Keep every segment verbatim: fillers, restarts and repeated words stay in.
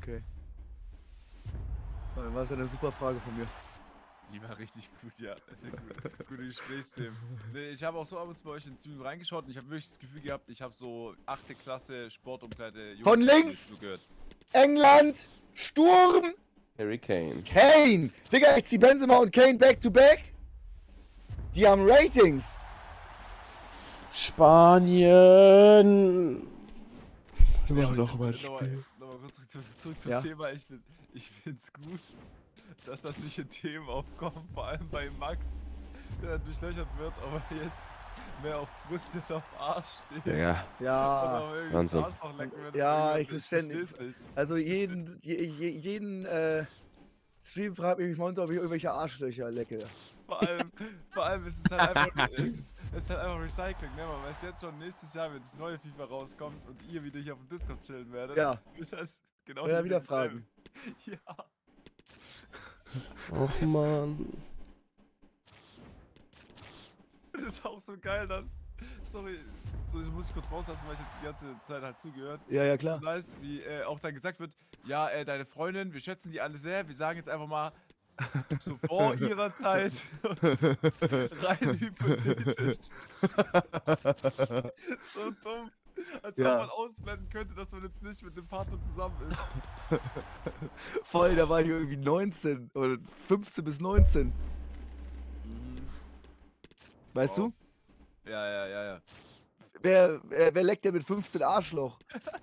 Okay. Dann war es ja eine super Frage von mir. Die war richtig gut, ja. Gute, gute Gesprächsthemen. Nee, ich habe auch so ab und zu bei euch in den Stream reingeschaut und ich habe wirklich das Gefühl gehabt, ich habe so achte Klasse Sportumkleide Von links! zugehört. England! Sturm! Harry Kane. Kane! Digga, ich zieh Benzema und Kane back to back. Die haben Ratings. Spanien. Wir machen noch mal ein Spiel. Nochmal kurz zurück, zurück zum Ja. Thema. Ich, find, ich find's gut, dass da solche Themen aufkommen, vor allem bei Max, der dann durchlöchert wird, aber jetzt mehr auf Brust und auf Arsch steht. Ja. Ja. Und Wahnsinn. das Arschloch lecken wird. Ja, ich verstehe versteh's nicht. Also jeden, je, je, jeden äh, Stream fragt mich manchmal, ob ich irgendwelche Arschlöcher lecke. Vor allem, vor allem ist es halt einfach, es ist, es ist halt einfach Recycling, ne? Man weiß jetzt schon, nächstes Jahr, wenn das neue FIFA rauskommt und ihr wieder hier auf dem Discord chillen werdet, Ja. wird das genau Ja, die wieder dasselbe. fragen. Ja. Och man. Das ist auch so geil dann. Sorry, so das muss ich kurz rauslassen, weil ich hab die ganze Zeit halt zugehört. Ja, ja, klar. Nice, wie äh, auch dann gesagt wird, ja, äh, deine Freundin, wir schätzen die alle sehr, wir sagen jetzt einfach mal, so vor ihrer Zeit, rein hypothetisch. So dumm. Als Ja. ob man ausblenden könnte, dass man jetzt nicht mit dem Partner zusammen ist. Voll, da war ich irgendwie neunzehn oder fünfzehn bis neunzehn. Weißt Wow. du? Ja, ja, ja, ja. Wer, wer, wer leckt denn mit fünfzehn Arschloch?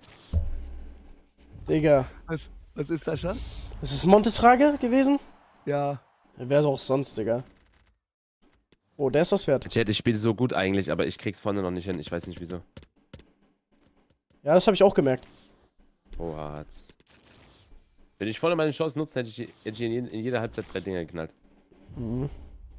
Digga. Was, was ist das schon? Ist es Montes Frage gewesen? Ja. Wer ist auch sonst, Digga? Oh, der ist das wert. Chat, ich spiele so gut eigentlich, aber ich krieg's vorne noch nicht hin. Ich weiß nicht wieso. Ja, das habe ich auch gemerkt. Oh, hat's. Wenn ich voll meine Chance nutze, hätte ich, hätte ich in, in jeder Halbzeit drei Dinger geknallt. Mhm.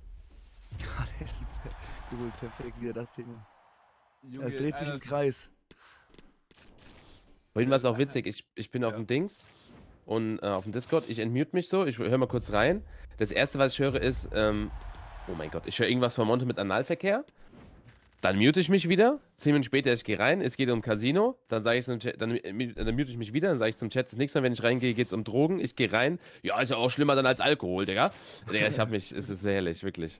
Gut, perfekt wieder das Thema. Junge, Es dreht sich im Alter, Kreis. Vorhin war es auch witzig. Ich, ich bin auf Ja. dem Dings und äh, auf dem Discord. Ich entmute mich so. Ich höre mal kurz rein. Das erste, was ich höre, ist, ähm, oh mein Gott, ich höre irgendwas von Monte mit Analverkehr. Dann mute ich mich wieder. Zehn Minuten später, ich gehe rein. Es geht um Casino. Dann sage ich zum Chat, dann, äh, dann mute ich mich wieder. Dann sage ich zum Chat, das nächste Mal, wenn ich reingehe, geht es um Drogen. Ich gehe rein. Ja, ist ja auch schlimmer dann als Alkohol, Digga. Digga, ich hab mich, es ist sehr herrlich, wirklich.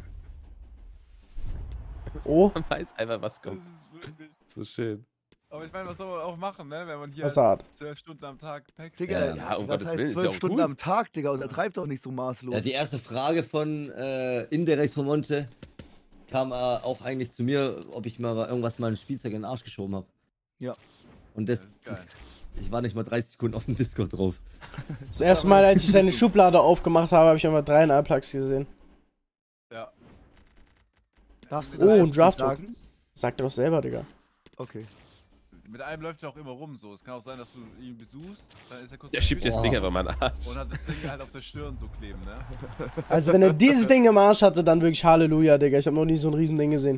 Oh, Man weiß einfach, was das kommt. ist wirklich. So schön. Aber ich meine, was soll man auch machen, ne? Wenn man hier Passat. zwölf Stunden am Tag Packs. Digga, Ja, um was Gottes heißt Willen, ist ja zwölf auch Stunden gut. am Tag, Digga? Untertreibt doch nicht so maßlos. Ja, die erste Frage von äh, indirekt von Monte kam äh, auch eigentlich zu mir, ob ich mal irgendwas mal ein Spielzeug in den Arsch geschoben habe. Ja. Und Das das, ist geil. ich war nicht mal dreißig Sekunden auf dem Discord drauf. das erste Mal, als ich seine Schublade aufgemacht habe, habe ich einmal dreieinhalb Plugs gesehen. Ja. Darfst du Mit Oh, einem- ein Draft. sagen? Sagt er doch selber, Digga. Okay. Mit einem läuft er auch immer rum so. Es kann auch sein, dass du ihn besuchst, dann ist er kurz Der in der schiebt Küche das Ding einfach mal in den Arsch. und hat das Ding halt auf der Stirn so kleben, ne? Also, wenn er dieses Ding im Arsch hatte, dann wirklich Halleluja, Digga. Ich habe noch nie so ein Riesending gesehen.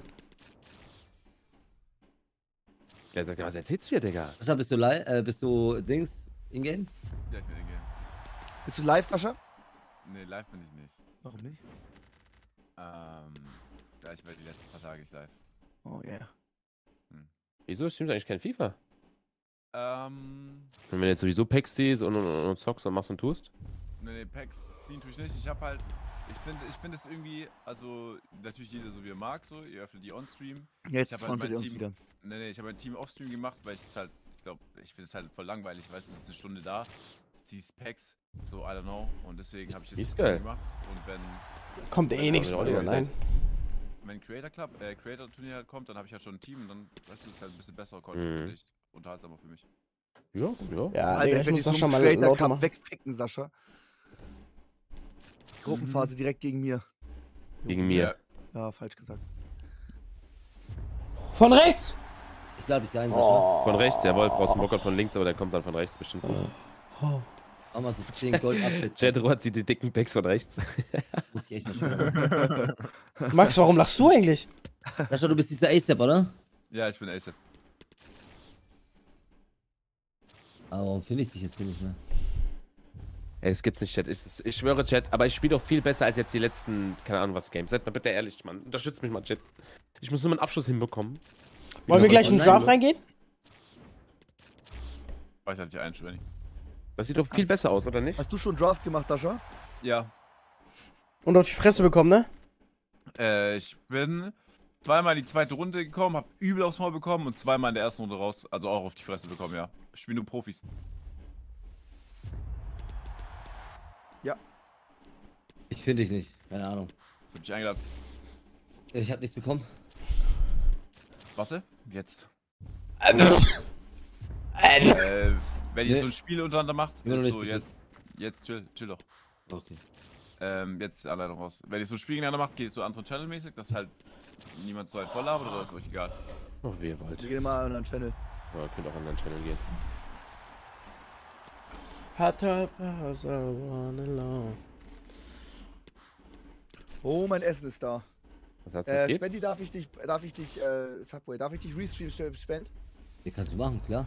Der sagt, was erzählst du hier, Digga? Sascha, bist du live, äh, bist du Dings in-game? Ja, ich bin in Game. Bist du live, Sascha? Nee, live bin ich nicht. Warum nicht? Ähm, ja, ich war die letzten paar Tage nicht live. Oh yeah. Wieso stimmt eigentlich kein FIFA? Ähm, Und wenn du jetzt sowieso Packs ziehst und, und, und zockst und machst und tust? nee, nee, Packs ziehen tue ich nicht. Ich hab halt, ich finde ich finde es irgendwie, also natürlich jeder so wie er mag, so, ihr öffnet die on-stream. Jetzt hab halt frontet mein ihr uns Team- wieder. Nee, nee, ich habe ein Team off-stream gemacht, weil ich es halt, ich glaube, ich finde es halt voll langweilig, weißt du, du sitzt eine Stunde da, ziehst Packs, so, I don't know, und deswegen habe ich jetzt Ist das geil. Team gemacht und wenn, Kommt eh nichts Ja, mehr, ja, oder? Nein. wenn Creator Club, äh, Creator Turnier halt kommt, dann habe ich halt schon ein Team und dann, weißt du, ist halt ein bisschen besserer Mhm. Content für dich, unterhaltsamer für mich. Ja, gut, ja. Ja, Alter, Digga, ich ich werde muss dich so das einen schon mal Creator lauter Cup machen. wegficken, Sascha. Gruppenphase direkt gegen mir. Gegen mir. Ja, falsch gesagt. Von rechts! Ich lade dich ein, Sascha. Oh. Von rechts, jawohl, brauchst einen Blocker von links, aber der kommt dann von rechts bestimmt. Oh. Mach mal so zehn Gold ab. Jedro hat sie die dicken Packs von rechts. Muss ich echt noch schauen. Max, warum lachst du eigentlich? Sascha, du bist dieser A-Step, oder? Ja, ich bin ASAP. Aber warum finde ich dich jetzt hier nicht mehr? Ey, es gibt's nicht, Chat. Ich, ich schwöre, Chat, aber ich spiele doch viel besser als jetzt die letzten, keine Ahnung was, Games. Seid mal bitte ehrlich, Mann. Unterstützt mich mal, Chat. Ich muss nur meinen Abschluss hinbekommen. Wollen wir gleich in den online, Draft oder? reingehen? War ich halt nicht ein, Schwenny. Das sieht doch viel besser aus, oder nicht? Hast du schon Draft gemacht, Sascha? Ja. Und auf die Fresse bekommen, ne? Äh, ich bin zweimal in die zweite Runde gekommen, hab übel aufs Maul bekommen und zweimal in der ersten Runde raus, also auch auf die Fresse bekommen, ja. Ich spiele nur Profis. Ich finde dich nicht. Keine Ahnung. Hab dich eingeladen. Ich habe nichts bekommen. Warte, jetzt. Äh, Äh, wenn ihr Nee. so ein Spiel untereinander macht, Immer noch ist nicht so, jetzt, jetzt chill, chill doch. Okay. Ähm, jetzt alleine raus. Wenn ihr so ein Spiel gegeneinander macht, geht es so anderen Channel-mäßig, dass halt niemand so weit voll labert oder ist euch egal? Oh, wie ihr wollt. Wir gehen mal an einen Channel. Ja, könnt auch an den Channel gehen. Hot up, as I wanna alone. Oh, mein Essen ist da. Was hat's das Äh, geht? Spendi, darf ich dich, darf ich dich, äh, Subway, darf ich dich restreamen, Spend? Die kannst du machen, klar.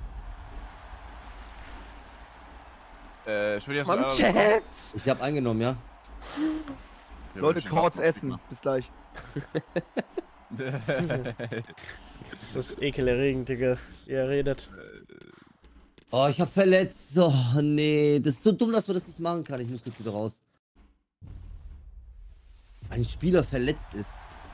Äh, ich will jetzt Mann, Chat! Ich habe eingenommen, ja. Leute, kurz essen. Bis gleich. Das ist ekelerregend, Digga. Ihr redet. Oh, ich hab verletzt. Oh, nee. Das ist so dumm, dass man das nicht machen kann. Ich muss kurz wieder raus. Ein Spieler verletzt ist.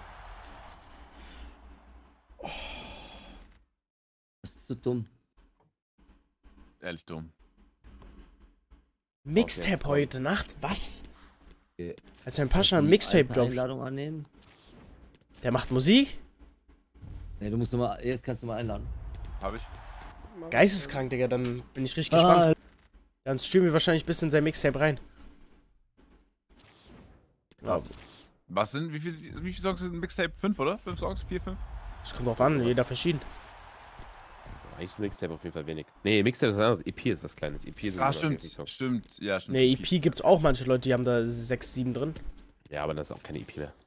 Das ist so dumm. Ehrlich dumm. Mixtape jetzt komm. heute Nacht? Was? Okay. Als ein Pascha ein Die Mixtape alte droppt. Einladung annehmen. Der macht Musik? Nee, du musst nochmal. Jetzt kannst du mal einladen. Hab ich? Geisteskrank, Digga. Dann bin ich richtig Ah, gespannt. Dann streamen wir wahrscheinlich bis in sein Mixtape rein. Was? Was sind, wie viele wie viel Songs sind ein Mixtape? Fünf, oder? Fünf Songs? Vier, fünf? Das kommt drauf an, jeder verschieden. Eigentlich ist Mixtape auf jeden Fall wenig. Nee, Mixtape ist was anderes. E P ist was Kleines. E P ist Ah, immer stimmt. vierzig Songs. Stimmt, ja, stimmt. Ne, E P gibt's auch manche Leute, die haben da sechs, sieben drin. Ja, aber das ist auch keine E P mehr.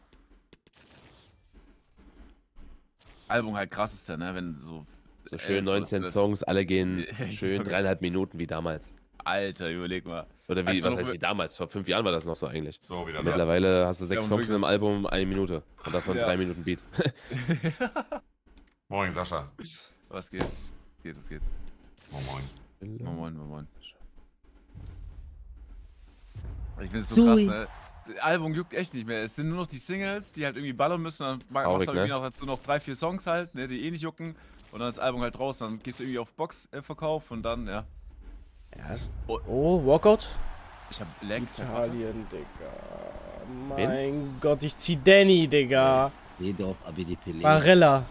Album halt krass ist ja, ne? Wenn so. So schön elf neunzehn oder- Songs, alle gehen Ja, schön Junge. dreieinhalb Minuten wie damals. Alter, überleg mal. Oder wie, Als man was noch heißt über- wie damals? Vor fünf Jahren war das noch so eigentlich. So, wieder da. Mittlerweile hast du sechs und Songs in wirklich- einem Album, eine Minute. Und davon Ja. drei Minuten Beat. Moin, Sascha. Was geht? Geht, was geht? Moin, moin. Moin, moin, moin, moin. Ich finde es so Sui. krass, ne? Das Album juckt echt nicht mehr. Es sind nur noch die Singles, die halt irgendwie ballern müssen. Dann machst Traurig, du irgendwie ne? noch dazu noch drei, vier Songs halt, ne, die eh nicht jucken. Und dann ist das Album halt raus. Dann gehst du irgendwie auf Boxverkauf und dann, ja. Ja, ist Oh. oh, Walkout? Ich hab Lag. Italien, Digga. Mein Gott, ich zieh Danny, Digga. Ledorf, A B D P. Barella.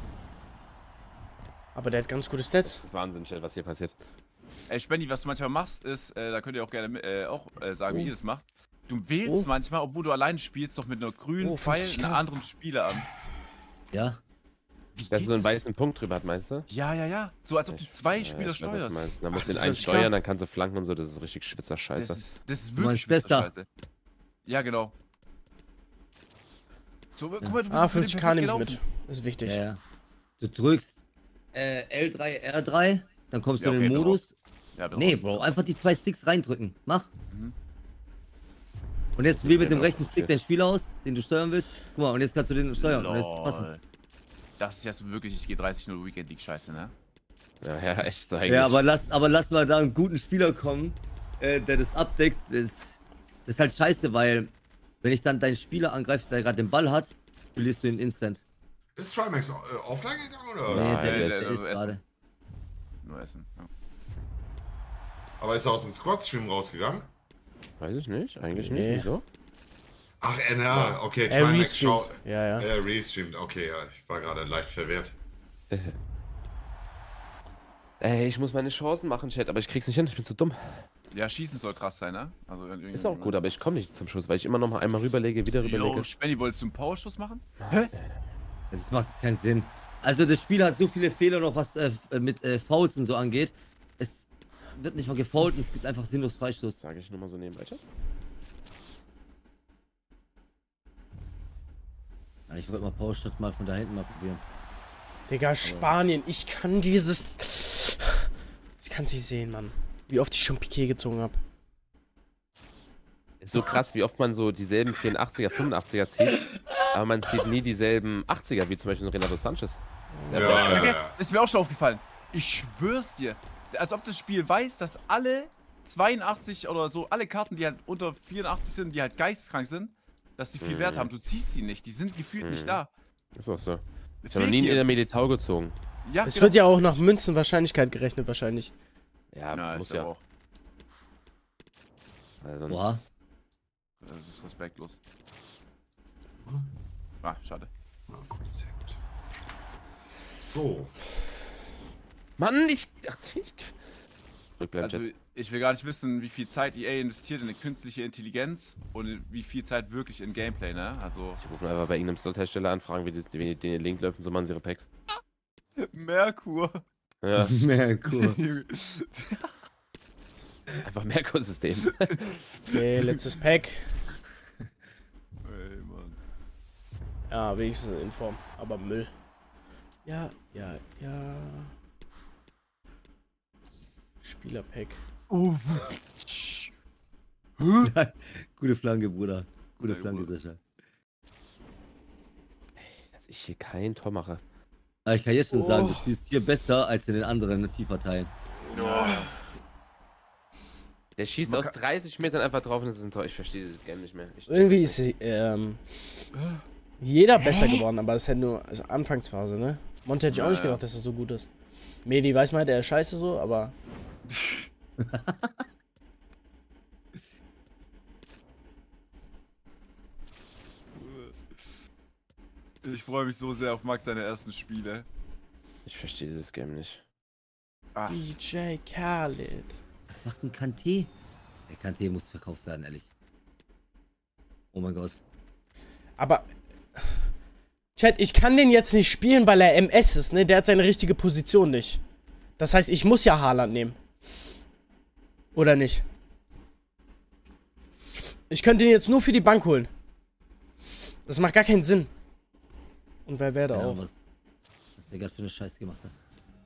Aber der hat ganz gute Das Stats. ist Wahnsinn, Chat, was hier passiert. Ey, Spendi, was du manchmal machst, ist, äh, da könnt ihr auch gerne äh, auch äh, sagen, wie Oh. ihr das macht. Du wählst Oh. manchmal, obwohl du allein spielst, doch mit einer grünen Oh, Pfeil fünfzig K. einen anderen Spieler an. Ja. Wie Der geht so einen das? weißen Punkt drüber hat, meinst du? Ja, ja, ja. So als ob du zwei Ja, Spieler ich weiß, was du steuerst. meinst. Dann musst du Ach, den einen das ist klar. steuern, dann kannst du flanken und so. Das ist richtig schwitzer Das Scheiße. ist, das ist Du wirklich meinst Bester? Scheiße. Ja, genau. So, guck mal, du bist Ah, mit dem fünfzig K perfekt nehme ich gelaufen. mit. Ist wichtig. Ja, ja. Du drückst äh, L drei, R drei, dann kommst Ja, du in okay, den bin Modus. Ja, bin Nee, raus. Bro, einfach die zwei Sticks reindrücken. Mach. Mhm. Und jetzt wähl mit dem Ja, rechten Stick okay. dein Spiel aus, den du steuern willst. Guck mal, und jetzt kannst du den steuern. Und jetzt passen. Lol. Das ist jetzt wirklich, ich gehe dreißig null Weekend League Scheiße, ne? Ja, ja, echt so eigentlich. Ja, aber lass, aber lass mal da einen guten Spieler kommen, äh, der das abdeckt. Das, das ist halt scheiße, weil wenn ich dann deinen Spieler angreife, der gerade den Ball hat, verlierst du ihn instant. Ist Trimax äh, offline gegangen oder? Nee, Nein, der, der der, ist- ist der ist- gerade. Nur essen. Ja. Aber ist er aus dem Squad-Stream rausgegangen? Weiß ich nicht, eigentlich Nee. nicht. Wieso? Ach, N R, okay, Er Trimax schau. restreamt. Ja, ja. Er restreamt, okay, ja, ich war gerade leicht verwirrt. Ey, ich muss meine Chancen machen, Chat, aber ich krieg's nicht hin, ich bin zu dumm. Ja, schießen soll krass sein, ne? Also irgendwie- Ist auch gut, aber ich komme nicht zum Schuss, weil ich immer noch mal einmal rüberlege, wieder rüberlege. Yo, Spenny, wolltest du einen Powerschuss machen? Das macht jetzt keinen Sinn. Also das Spiel hat so viele Fehler noch, was äh, mit äh, Fouls und so angeht. Es wird nicht mal gefoult und es gibt einfach sinnlos Freistoß. Sage ich nur mal so nebenbei, Chat. Ja, ich wollte mal Powershot mal von da hinten mal probieren. Digga, Spanien, ich kann dieses... Ich kann's nicht sehen, Mann. Wie oft ich schon Piquet gezogen habe. Ist so krass, wie oft man so dieselben vierundachtziger, fünfundachtziger zieht, aber man zieht nie dieselben achtziger, wie zum Beispiel Renato Sanchez. Ja, Der ja, Beste. ja. Das ist mir auch schon aufgefallen. Ich schwör's dir. als ob das Spiel weiß, dass alle zweiundachtzig oder so, alle Karten, die halt unter vierundachtzig sind, die halt geisteskrank sind, dass die viel Mhm. Wert haben. Du ziehst sie nicht, die sind gefühlt Mhm. nicht da. Ist auch so. Ich habe Fehlt noch nie hier. in der Meditau gezogen. Ja, Es genau. wird ja auch nach Münzenwahrscheinlichkeit gerechnet, wahrscheinlich. Ja, Na, muss ich glaub ja. auch. Weil sonst Boah. Das ist respektlos. Ah, schade. Na gut, sehr gut. So. Mann, ich. Ach, ich Rückbleiben, Also, Chat. ich will gar nicht wissen, wie viel Zeit E A investiert in eine künstliche Intelligenz und wie viel Zeit wirklich in Gameplay, ne? Also. Ich rufe einfach bei irgendeinem Slot-Hersteller an, fragen, wie, das, wie den Link läuft und so machen sie ihre Packs. Merkur. Ja, Merkur. einfach mehr Ökosystem. Okay, letztes Pack. Ey, Mann. Ja, wenigstens in Form. Aber Müll. Ja, ja, ja. Spielerpack. Oh, Gute Flanke, Bruder. Gute Ey, Flanke, Bruder. Sascha. Dass ich hier kein Tor mache. Aber ich kann jetzt schon sagen, du Oh. spielst hier besser als in den anderen FIFA-Teilen. Der schießt Man aus kann- dreißig Metern einfach drauf und das ist ein Tor. Ich verstehe dieses Game nicht mehr. Ich check Irgendwie das ist nicht. ähm, jeder besser geworden, aber es ist halt nur also Anfangsphase, ne? Monte hätte ich auch Ja, nicht ja. gedacht, dass er so gut ist. Medi weiß mal, der ist scheiße so, aber Ich freue mich so sehr auf Max seine ersten Spiele. Ich verstehe dieses Game nicht. Ah, D J Khaled. Was macht ein Kanté? Der Kanté muss verkauft werden, ehrlich. Oh mein Gott. Aber Chat, ich kann den jetzt nicht spielen, weil er M S ist, ne? Der hat seine richtige Position nicht. Das heißt, ich muss ja Haaland nehmen. Oder nicht? Ich könnte ihn jetzt nur für die Bank holen. Das macht gar keinen Sinn. Und wer wäre da Ja, auch? was, was der gerade für eine Scheiße gemacht hat.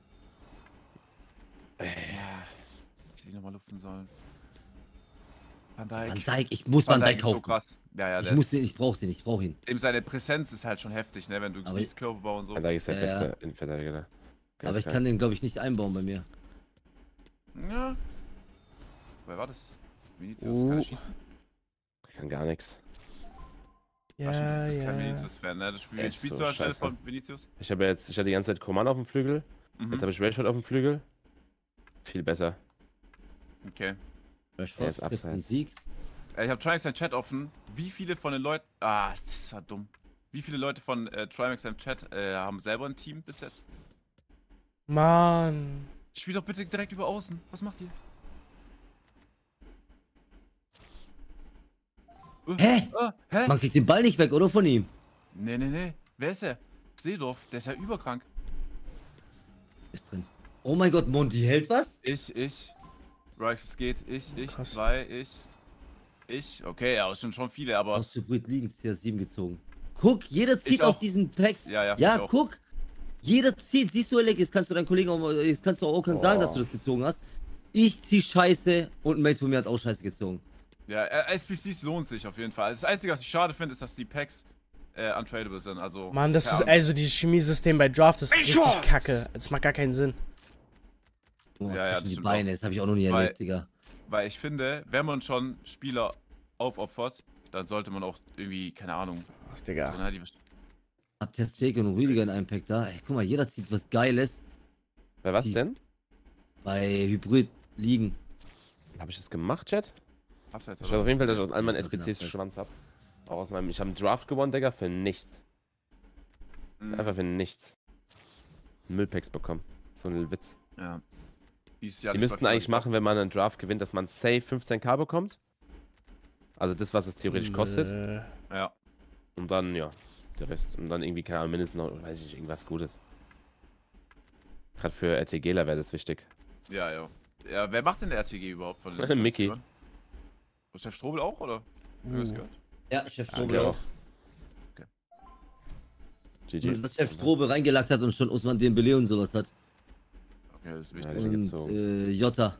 hätte ich nochmal lupfen sollen. Van Dijk. Van Dijk, ich muss Van Dijk ist so kaufen. krass. Ja, ja, ich der muss ist, den, ich brauche den, ich brauche ihn. dem seine Präsenz ist halt schon heftig, ne? Wenn du Aber siehst Körperbau und so. Da ist der Ja, beste ja. Innenverteidiger da. Ganz Aber ich klar. kann den, glaube ich, nicht einbauen bei mir. Ja. Wer war das? Vinicius, Uh. kann er schießen? Ich kann gar nichts. Ja, Ach, stimmt, du bist kein ja. Vinicius-Fan, ne? Das Spiel, Er wen ist spielst so du anstelle scheiße. von Vinicius? Ich habe jetzt, ich hatte die ganze Zeit Coman auf dem Flügel. Mhm. Jetzt habe ich Rashford auf dem Flügel. Viel besser. Okay. Rashford, Der ist kriegst einen abseits. Sieg. Äh, Ich habe Trimax seinen Chat offen. Wie viele von den Leuten. Ah, das war dumm. Wie viele Leute von äh, Trimax seinem Chat äh, haben selber ein Team bis jetzt? Mann. Spiel doch bitte direkt über außen. Was macht ihr? Äh, Hä? äh, hä? Man kriegt den Ball nicht weg, oder von ihm? Nee, nee, nee. Wer ist der? Seedorf. Der ist ja überkrank. Ist drin. Oh mein Gott, Monty hält was? Ich, ich. Right, es geht. Ich, ich, Krass. zwei, ich. Ich. Okay, ja, es sind schon viele, aber. Aus Hybrid liegen C R sieben gezogen. Guck, jeder zieht Ich aus auch. diesen Packs. Ja, ja, Ja, ich auch. guck. Jeder zieht. Siehst du, Alec, jetzt kannst du deinen Kollegen auch mal, jetzt kannst du auch keinen sagen, Oh. dass du das gezogen hast. Ich zieh Scheiße und ein Mate von mir hat auch Scheiße gezogen. Ja, äh, S P Cs lohnt sich auf jeden Fall. Das Einzige, was ich schade finde, ist, dass die Packs äh, untradable sind. Also. Mann, das keine ist Ahnung. also dieses Chemiesystem bei Draft ist Ey, richtig Shorts! kacke. Das macht gar keinen Sinn. Oh, Ja, ja, das zwischen die stimmt Beine, das habe ich auch noch nie Weil- erlebt, Digga. Weil ich finde, wenn man schon Spieler aufopfert, dann sollte man auch irgendwie, keine Ahnung. Ach, So, Digga. ne, die, Hab Ter Stegen und Rüdiger in einem Pack da. Ey, guck mal, jeder zieht was Geiles Bei was Die- denn? bei Hybrid liegen. Habe ich das gemacht, Chat? Abseits, Ich weiß auf jeden Fall, dass ich aus all meinen Ja, S P Cs genau. Schwanz habe. Auch aus meinem. Ich habe einen Draft gewonnen, Digga, für nichts. Mhm. Einfach für nichts. Müllpacks bekommen. So ein Witz. Ja. Dieses Jahr Die nicht müssten mal eigentlich viel machen, wenn man einen Draft gewinnt, dass man safe fünfzehn K bekommt. Also das, was es theoretisch kostet. Äh, Ja. Und dann, ja, der Rest. Und dann irgendwie, keine Ahnung, mindestens noch, weiß ich nicht, irgendwas Gutes. Gerade für RTGler wäre das wichtig. Ja, ja. Ja, wer macht denn der R T G überhaupt von den Mickey. Spielern? Und Chef Strobel auch, oder? Hab ich das Uh. gehört? Ja, Chef Ja, Strobe der auch. auch. G G. Dass Chef Strobe reingelackt hat und schon Usman Dembele und sowas hat. Okay, das ist Ja, wichtig. die- Und gezogen. äh, Jota.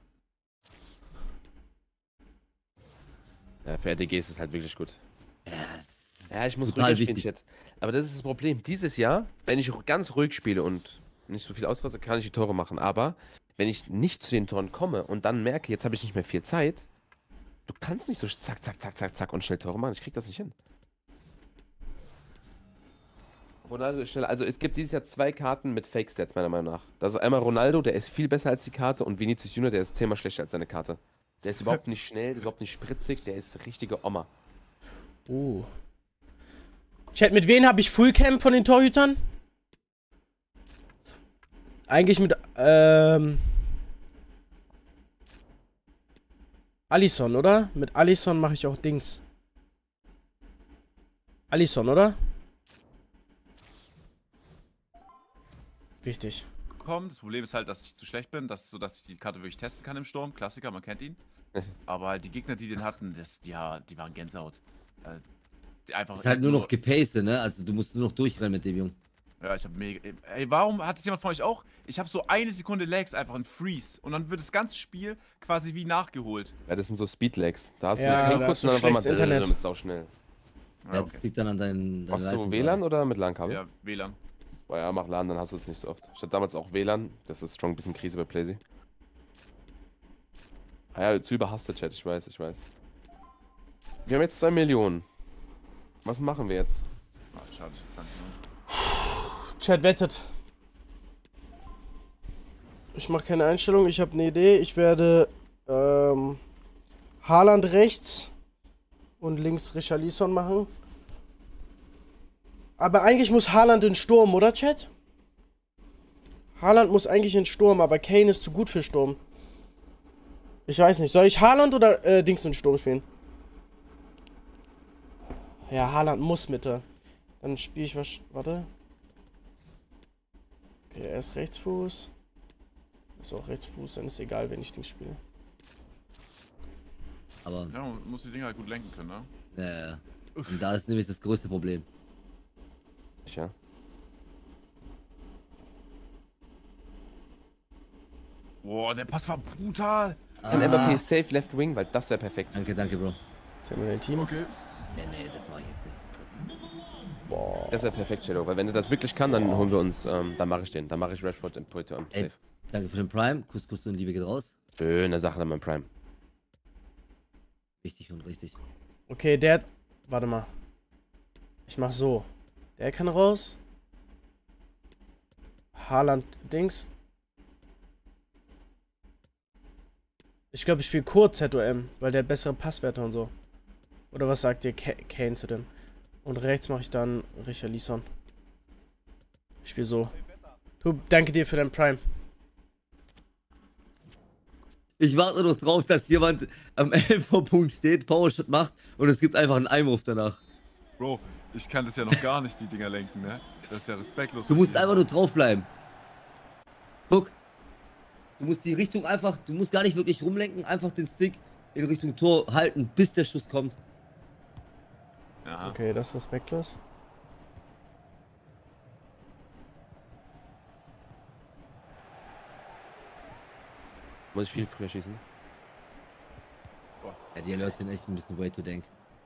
Ja, für R T G ist es halt wirklich gut. Ja, das- Ja, ich muss Total ruhig spielen, wichtig. Chat. Aber das ist das Problem. Dieses Jahr, wenn ich ganz ruhig spiele und nicht so viel ausraste, kann ich die Tore machen. Aber wenn ich nicht zu den Toren komme und dann merke, jetzt habe ich nicht mehr viel Zeit, du kannst nicht so zack, zack, zack, zack, zack und schnell Tore machen. Ich krieg das nicht hin. Ronaldo ist schneller. Also es gibt dieses Jahr zwei Karten mit Fake-Stats, meiner Meinung nach. Das ist einmal Ronaldo, der ist viel besser als die Karte, und Vinicius Junior, der ist zehnmal schlechter als seine Karte. Der ist überhaupt nicht schnell, der ist überhaupt nicht spritzig, der ist richtige Oma. Uh. Chat, mit wem habe ich Fullcamp von den Torhütern? Eigentlich mit, ähm... Alisson, oder? Mit Alisson mache ich auch Dings. Alisson, oder? Wichtig. Kommen. Das Problem ist halt, dass ich zu schlecht bin, dass, so dass ich die Karte wirklich testen kann im Sturm. Klassiker, man kennt ihn. Aber halt die Gegner, die den hatten, das, ja, die waren Gänsehaut. Äh, die einfach Das ist halt nur noch gepaced, ne? Also du musst nur noch durchrennen mit dem Jungen. Ja, ich hab mega. Ey, warum hat es jemand von euch auch? Ich habe so eine Sekunde Lags, einfach ein Freeze. Und dann wird das ganze Spiel quasi wie nachgeholt. Ja, das sind so Speed-Lags. Da hast du Ja, das da Hängen hast kurz du und dann schlechtes einfach mal Internet. ist auch schnell. Ja, Ja, okay. das liegt dann an deinen. deiner Machst du Leitung W L A N gerade. oder mit LAN-Kabel? Ja, W L A N. Boah, ja, mach LAN, dann hast du es nicht so oft. Ich hatte damals auch W L A N, das ist schon ein bisschen Krise bei Playsee. Ah ja, zu überhastet, Chat, ich weiß, ich weiß. Wir haben jetzt zwei Millionen. Was machen wir jetzt? Ah, schade, ich hab gar nicht Chat wettet. Ich mache keine Einstellung, ich habe eine Idee. Ich werde ähm, Haaland rechts und links Richarlison machen. Aber eigentlich muss Haaland in Sturm, oder Chat? Haaland muss eigentlich in Sturm, aber Kane ist zu gut für Sturm. Ich weiß nicht, soll ich Haaland oder äh, Dings in Sturm spielen? Ja, Haaland muss Mitte. Dann spiele ich was. Warte. Okay, er ist Rechtsfuß. Ist auch Rechtsfuß, dann ist egal, wenn ich den spiele. Aber, Ja, man muss die Dinger halt gut lenken können, ne? ja, ja. Und da ist nämlich das größte Problem. Ja. Boah, der Pass war brutal. Ein M V P safe left wing, weil das wäre perfekt. Danke, danke, Bro. Jetzt haben wir ein Team. Okay. Nee, nee, das mach ich jetzt nicht. Boah. Das wäre perfekt, Shadow, weil wenn er das wirklich kann, dann holen wir uns, ähm, dann mache ich den. Dann mache ich Rashford im Poito am Ey, safe. danke für den Prime. Kuss, Kuss und Liebe geht raus. Schöne Sache dann beim Prime. Richtig und richtig. Okay, der. Warte mal. Ich mach so. Der kann raus. Haaland Dings. Ich glaube, ich spiele kurz Z O M, weil der hat bessere Passwerte und so. Oder was sagt ihr Ka- Kane zu dem? Und rechts mache ich dann Richarlison. Ich spiele so. Du, danke dir für dein Prime. Ich warte noch drauf, dass jemand am elfer-Punkt steht, Powershot macht und es gibt einfach einen Einwurf danach. Bro, ich kann das ja noch gar nicht, die Dinger lenken, ne? Das ist ja respektlos. Du musst einfach nur draufbleiben. Guck. Du musst die Richtung einfach, du musst gar nicht wirklich rumlenken, einfach den Stick in Richtung Tor halten, bis der Schuss kommt. Ja. Okay, das ist respektlos. Muss ich viel früher schießen? Ja, die Alerts sind echt ein bisschen way to denk.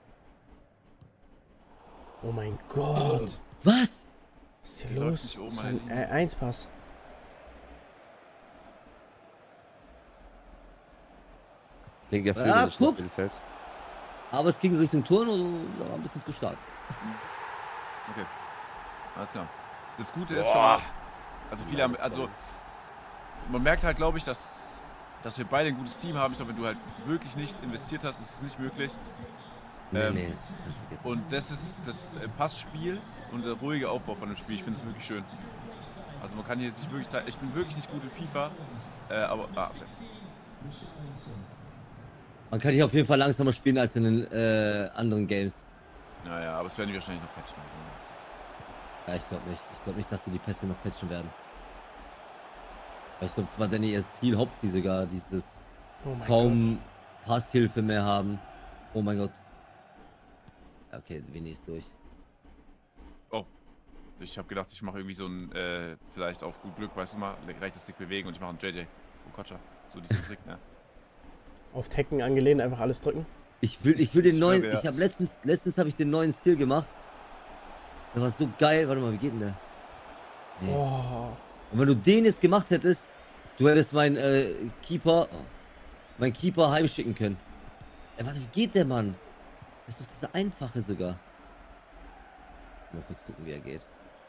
Oh mein Gott. Was? Was ist hier Hier läuft los? nicht oben Das ist ein ein- eins Pass. Linker Flügel Ah, nicht ins guck. Spielfeld. Aber es ging Richtung Tor, also da war ein bisschen zu stark. Okay. Alles klar. Das Gute ist schon mal, also viele haben, also man merkt halt, glaube ich, dass, dass wir beide ein gutes Team haben. Ich glaube, wenn du halt wirklich nicht investiert hast, ist es nicht möglich. Nee, Ähm, nee. das hab ich vergessen. Und das ist das äh, Passspiel und der ruhige Aufbau von dem Spiel. Ich finde es wirklich schön. Also man kann hier sich wirklich zeigen, ich bin wirklich nicht gut in FIFA, äh, aber ah, abseits. Man kann hier auf jeden Fall langsamer spielen als in den äh, anderen Games. Naja, aber es werden die wahrscheinlich noch patchen. Ja, ich glaube nicht. Ich glaube nicht, dass sie die Pässe noch patchen werden. Weil ich glaube, es war dann ihr Ziel, Hauptziel sogar, dieses Oh mein Gott. kaum Passhilfe mehr haben. Oh mein Gott. Ja, okay, Winnie ist durch. Oh. Ich habe gedacht, ich mache irgendwie so ein, äh, vielleicht auf gut Glück, weißt du mal, rechtes Stick bewegen und ich mache einen J J. Okocha. So diesen Trick, ne? Auf Tekken angelehnt, einfach alles drücken. Ich will, ich will den Ich neuen. glaube, ja. Ich habe letztens, letztens habe ich den neuen Skill gemacht. Der war so geil. Warte mal, wie geht denn der? Nee. Oh. Und wenn du den jetzt gemacht hättest, Du hättest meinen äh, Keeper, mein Keeper heimschicken können. Ey, warte, wie geht der Mann? Das ist doch dieser einfache sogar. Mal kurz gucken, wie er geht.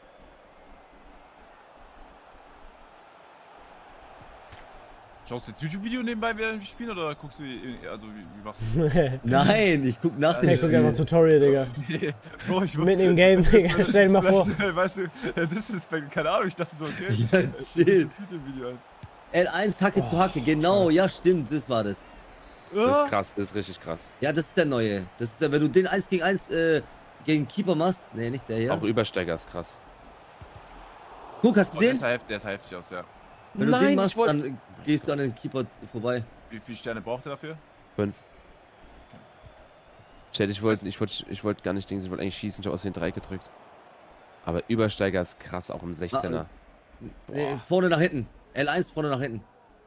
Schaust du jetzt YouTube-Video nebenbei, während wir spielen, oder guckst du, also wie, wie machst du? Nein, ich guck nach dem Ich guck Spiel. einfach Tutorial, Digga. Bro, ich Mitten im Game, Digga. Stell dir mal vor. Weißt du, weißt du Disrespect, keine Ahnung, ich dachte so, okay. Ja, chill. YouTube-Video an. L eins Hacke Oh, zu Hacke, genau, ja stimmt, das war das. Das ist krass, das ist richtig krass. Ja, das ist der neue. Das ist der, wenn du den eins gegen eins äh, gegen Keeper machst. Nee, nicht der hier. Auch Übersteiger ist krass. Guck, hast du Oh, der, gesehen? ist heftig, der ist heftig aus, ja. Wenn du Nein, den machst, ich wollt- dann gehst du an den Keeper vorbei. Wie viele Sterne braucht er dafür? Fünf. Chat, ich wollte ich wollt, ich wollt gar nicht Dings, ich wollte eigentlich schießen, ich habe aus den drei gedrückt. Aber Übersteiger ist krass, auch im sechzehner. Nee, vorne nach hinten. L eins vorne nach hinten.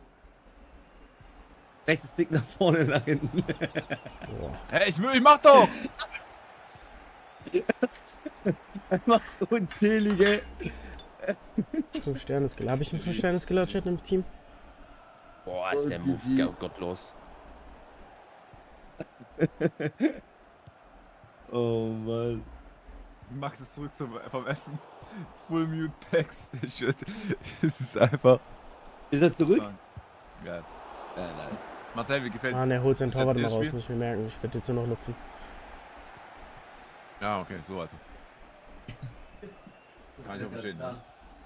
Rechtes Stick nach vorne nach hinten. Hä, ich, ich mach doch! Mach unzählige. fünf Sterne Skill. Habe ich einen fünf Sterne Skiller Chat im Team? Boah, ist der Move die- go- gottlos. Oh Mann. Max ist zurück zum, vom Essen. Full Mute Packs. Ich würd, es ist einfach. Ist er zurück? Geil. Ja, nice. Marcel, wie gefällt Ah, ne, holt sein Ist jetzt Torwart mal das raus, Spiel? muss ich mir merken. Ich werde jetzt nur noch lupfen. Ja, okay, so also. Kann ich auch verstehen. Ne?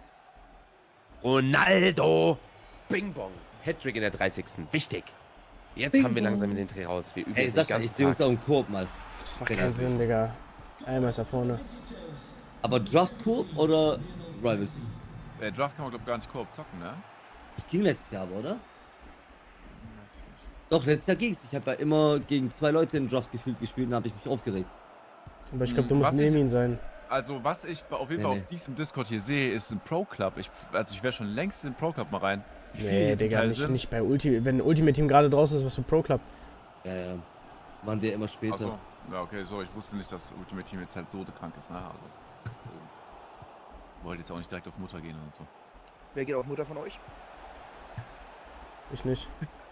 Ronaldo! Bing Bong! Hattrick in der dreißigsten Wichtig! Jetzt Bing haben wir Bong. langsam den Dreh raus. Wir üben Ey, jetzt den Sascha, ich ganzen sehe uns Tag. auch im Koop mal. Das macht Ja, keinen das Sinn, Digga. Einmal ist da vorne. Aber Draft Koop oder Rivals? Äh, Draft kann man glaub gar nicht Koop zocken, ne? Das ging letztes Jahr aber, oder? Doch, letztes Jahr ging's. Ich habe ja immer gegen zwei Leute im Draft gefühlt gespielt und habe ich mich aufgeregt. Aber ich glaube, du musst Was neben ist- ihn sein. Also, was ich auf jeden Nee, Fall nee. auf diesem Discord hier sehe, ist ein Pro Club. Ich, also, ich wäre schon längst in den Pro Club mal rein. Wie viele Nee, hier zum Digga, Teil nicht, sind. nicht bei Ultimate. Wenn Ultimate Team gerade draußen ist, was für Pro Club. Ja, ja. Waren der immer später. Achso, ja, okay, so. Ich wusste nicht, dass Ultimate Team jetzt halt todekrank ist, ne? Also. Wollte jetzt auch nicht direkt auf Mutter gehen und so. Wer geht auf Mutter von euch? Ich nicht.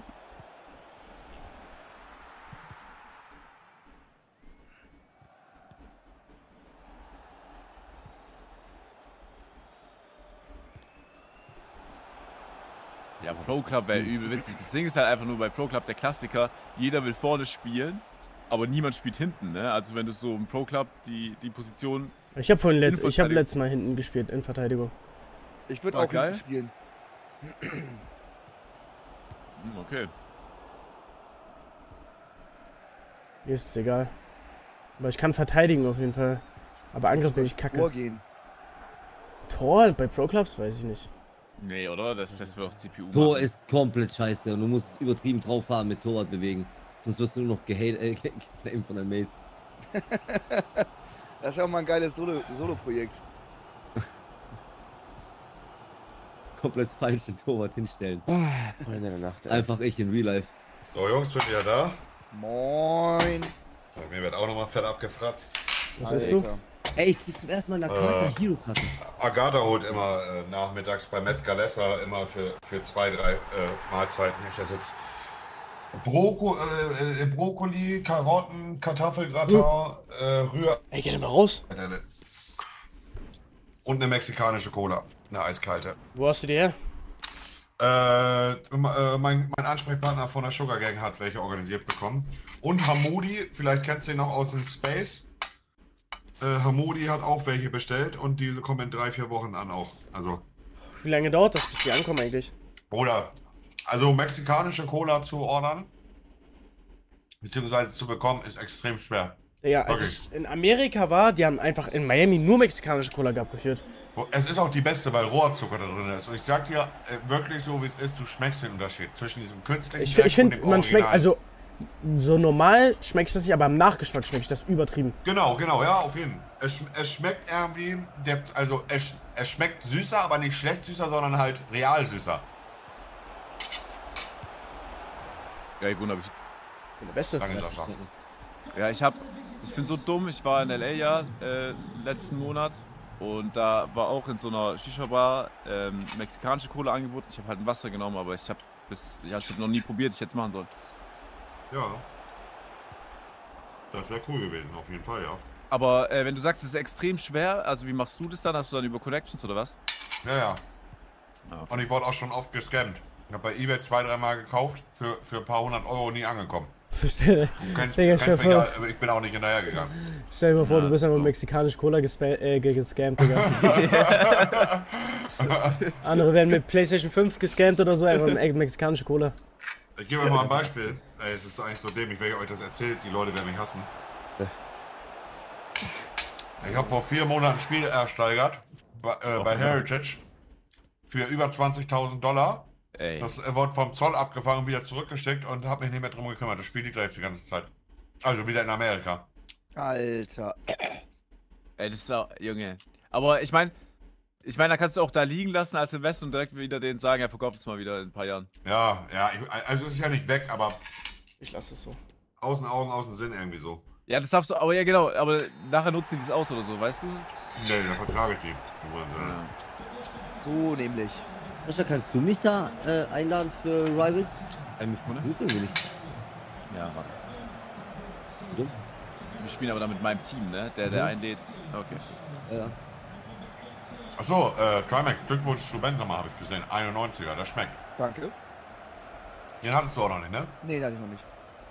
Ja, Pro Club wäre übel witzig. Das Ding ist halt einfach nur bei Pro Club der Klassiker. Jeder will vorne spielen, aber niemand spielt hinten, ne? Also, wenn du so im Pro Club die, die Position. Ich habe vorhin letzt, ich habe Innenverteidigung. letztes Mal hinten gespielt in Verteidigung. Ich würde Ah, auch geil. hinten spielen. Hm, okay. Mir ist es egal. Aber ich kann verteidigen auf jeden Fall. Aber Angriff bin ich kacke. Vorgehen. Tor bei Pro Clubs weiß ich nicht. Nee, oder? Das, das wird auf C P U. Tor machen. ist komplett scheiße und du musst es übertrieben drauf haben mit Torwart bewegen. Sonst wirst du nur noch gehate, äh, ge- geflamed von deinen Mates. Das ist ja auch mal ein geiles Solo- Solo-Projekt. Komplett falsch den Torwart hinstellen. Ah, Freunde der Nacht, ey. Einfach ich in Real Life. So, Jungs, bin wieder da. Moin. Bei mir wird auch nochmal fett abgefratzt. Was ist du? Alter. Ey, ich zieh zum ersten Mal in der Karte Äh. Hero-Karte. Agatha holt immer äh, nachmittags bei Metzger Lesser immer für, für zwei, drei äh, Mahlzeiten. Ich esse jetzt Broko, äh, äh, Brokkoli, Karotten, Kartoffelgratin, äh, Rühr Ey, geh doch mal raus. und eine mexikanische Cola. Eine eiskalte. Wo hast du die her? Äh, äh, mein, mein Ansprechpartner von der Sugar Gang hat welche organisiert bekommen. Und Hamudi, vielleicht kennst du ihn noch aus dem Space. Äh, Hamudi hat auch welche bestellt und diese kommen in drei, vier Wochen an auch. Also, Wie lange dauert das, bis die ankommen eigentlich? Bruder, also mexikanische Cola zu ordern, beziehungsweise zu bekommen, ist extrem schwer. Ja, als Okay. ich in Amerika war, die haben einfach in Miami nur mexikanische Cola gehabt geführt. Es ist auch die beste, weil Rohrzucker da drin ist. Und ich sag dir äh, wirklich so, wie es ist, du schmeckst den Unterschied zwischen diesem künstlichen Ich, Dreck ich finde, und dem man schmeckt, Original. also so normal schmeckt das nicht, aber im Nachgeschmack schmeckt ich das übertrieben. Genau, genau, ja, auf jeden Fall. Es, sch- es schmeckt irgendwie, der, also es, es schmeckt süßer, aber nicht schlecht süßer, sondern halt real süßer. Ja, gut, hab ich. Der Beste. Danke, Sascha. Ja, ich hab. Ich bin so dumm. Ich war in L A ja äh, letzten Monat. Und da war auch in so einer Shisha-Bar ähm, mexikanische Cola angeboten. Ich habe halt ein Wasser genommen, aber ich habe bis, ja, ich habe noch nie probiert, ich hätte es machen sollen. Ja. Das wäre cool gewesen, auf jeden Fall, ja. Aber äh, wenn du sagst, es ist extrem schwer, also wie machst du das dann? Hast du dann über Connections oder was? Ja, ja. Ah, okay. Und ich wurde auch schon oft gescammt. Ich habe bei eBay zwei, dreimal gekauft, für, für ein paar hundert Euro nie angekommen. Stell, Du kennst, Digga, kennst stell mich vor- ja, aber ich bin auch nicht hinterher gegangen. stell dir mal vor, Ja, du bist einfach so. mexikanisch Cola gespa äh, ge- gescammt, Digga. Andere werden mit PlayStation fünf gescammt oder so, einfach eine mexikanische Cola. Ich gebe euch mal ein Beispiel. Ey, es ist eigentlich so dämlich, wenn ich euch das erzähle, die Leute werden mich hassen. Ich habe vor vier Monaten ein Spiel ersteigert bei, äh, bei Heritage für über zwanzigtausend Dollar. Ey. Das äh, wurde vom Zoll abgefangen und wieder zurückgeschickt und habe mich nicht mehr drum gekümmert. Das Spiel liegt da jetzt die ganze Zeit. Also wieder in Amerika. Alter. Ey, das ist auch, Junge. Aber ich meine, ich meine, da kannst du auch da liegen lassen als Invest und direkt wieder denen sagen, er verkauft es mal wieder in ein paar Jahren. Ja, ja, ich, also es ist ja nicht weg, aber Ich lasse es so. außen Augen, außen Sinn irgendwie so. Ja, das darfst du, aber ja genau, aber nachher nutzen die das aus oder so, weißt du? Nee, da vertrage ich die. Die wollen sie, ne? Ja. So nämlich. Sascha, kannst du mich da äh, einladen für Rivals? Eigentlich versuchst du irgendwie nicht. Ja, warte. Oder? Wir spielen aber dann mit meinem Team, ne? Der, der einlädt. Okay. Ja. Achso, äh, Trimac, Glückwunsch zu Benzema habe ich gesehen. einundneunziger, das schmeckt. Danke. Den hattest du auch noch nicht, ne? Nee, hatte ich noch nicht.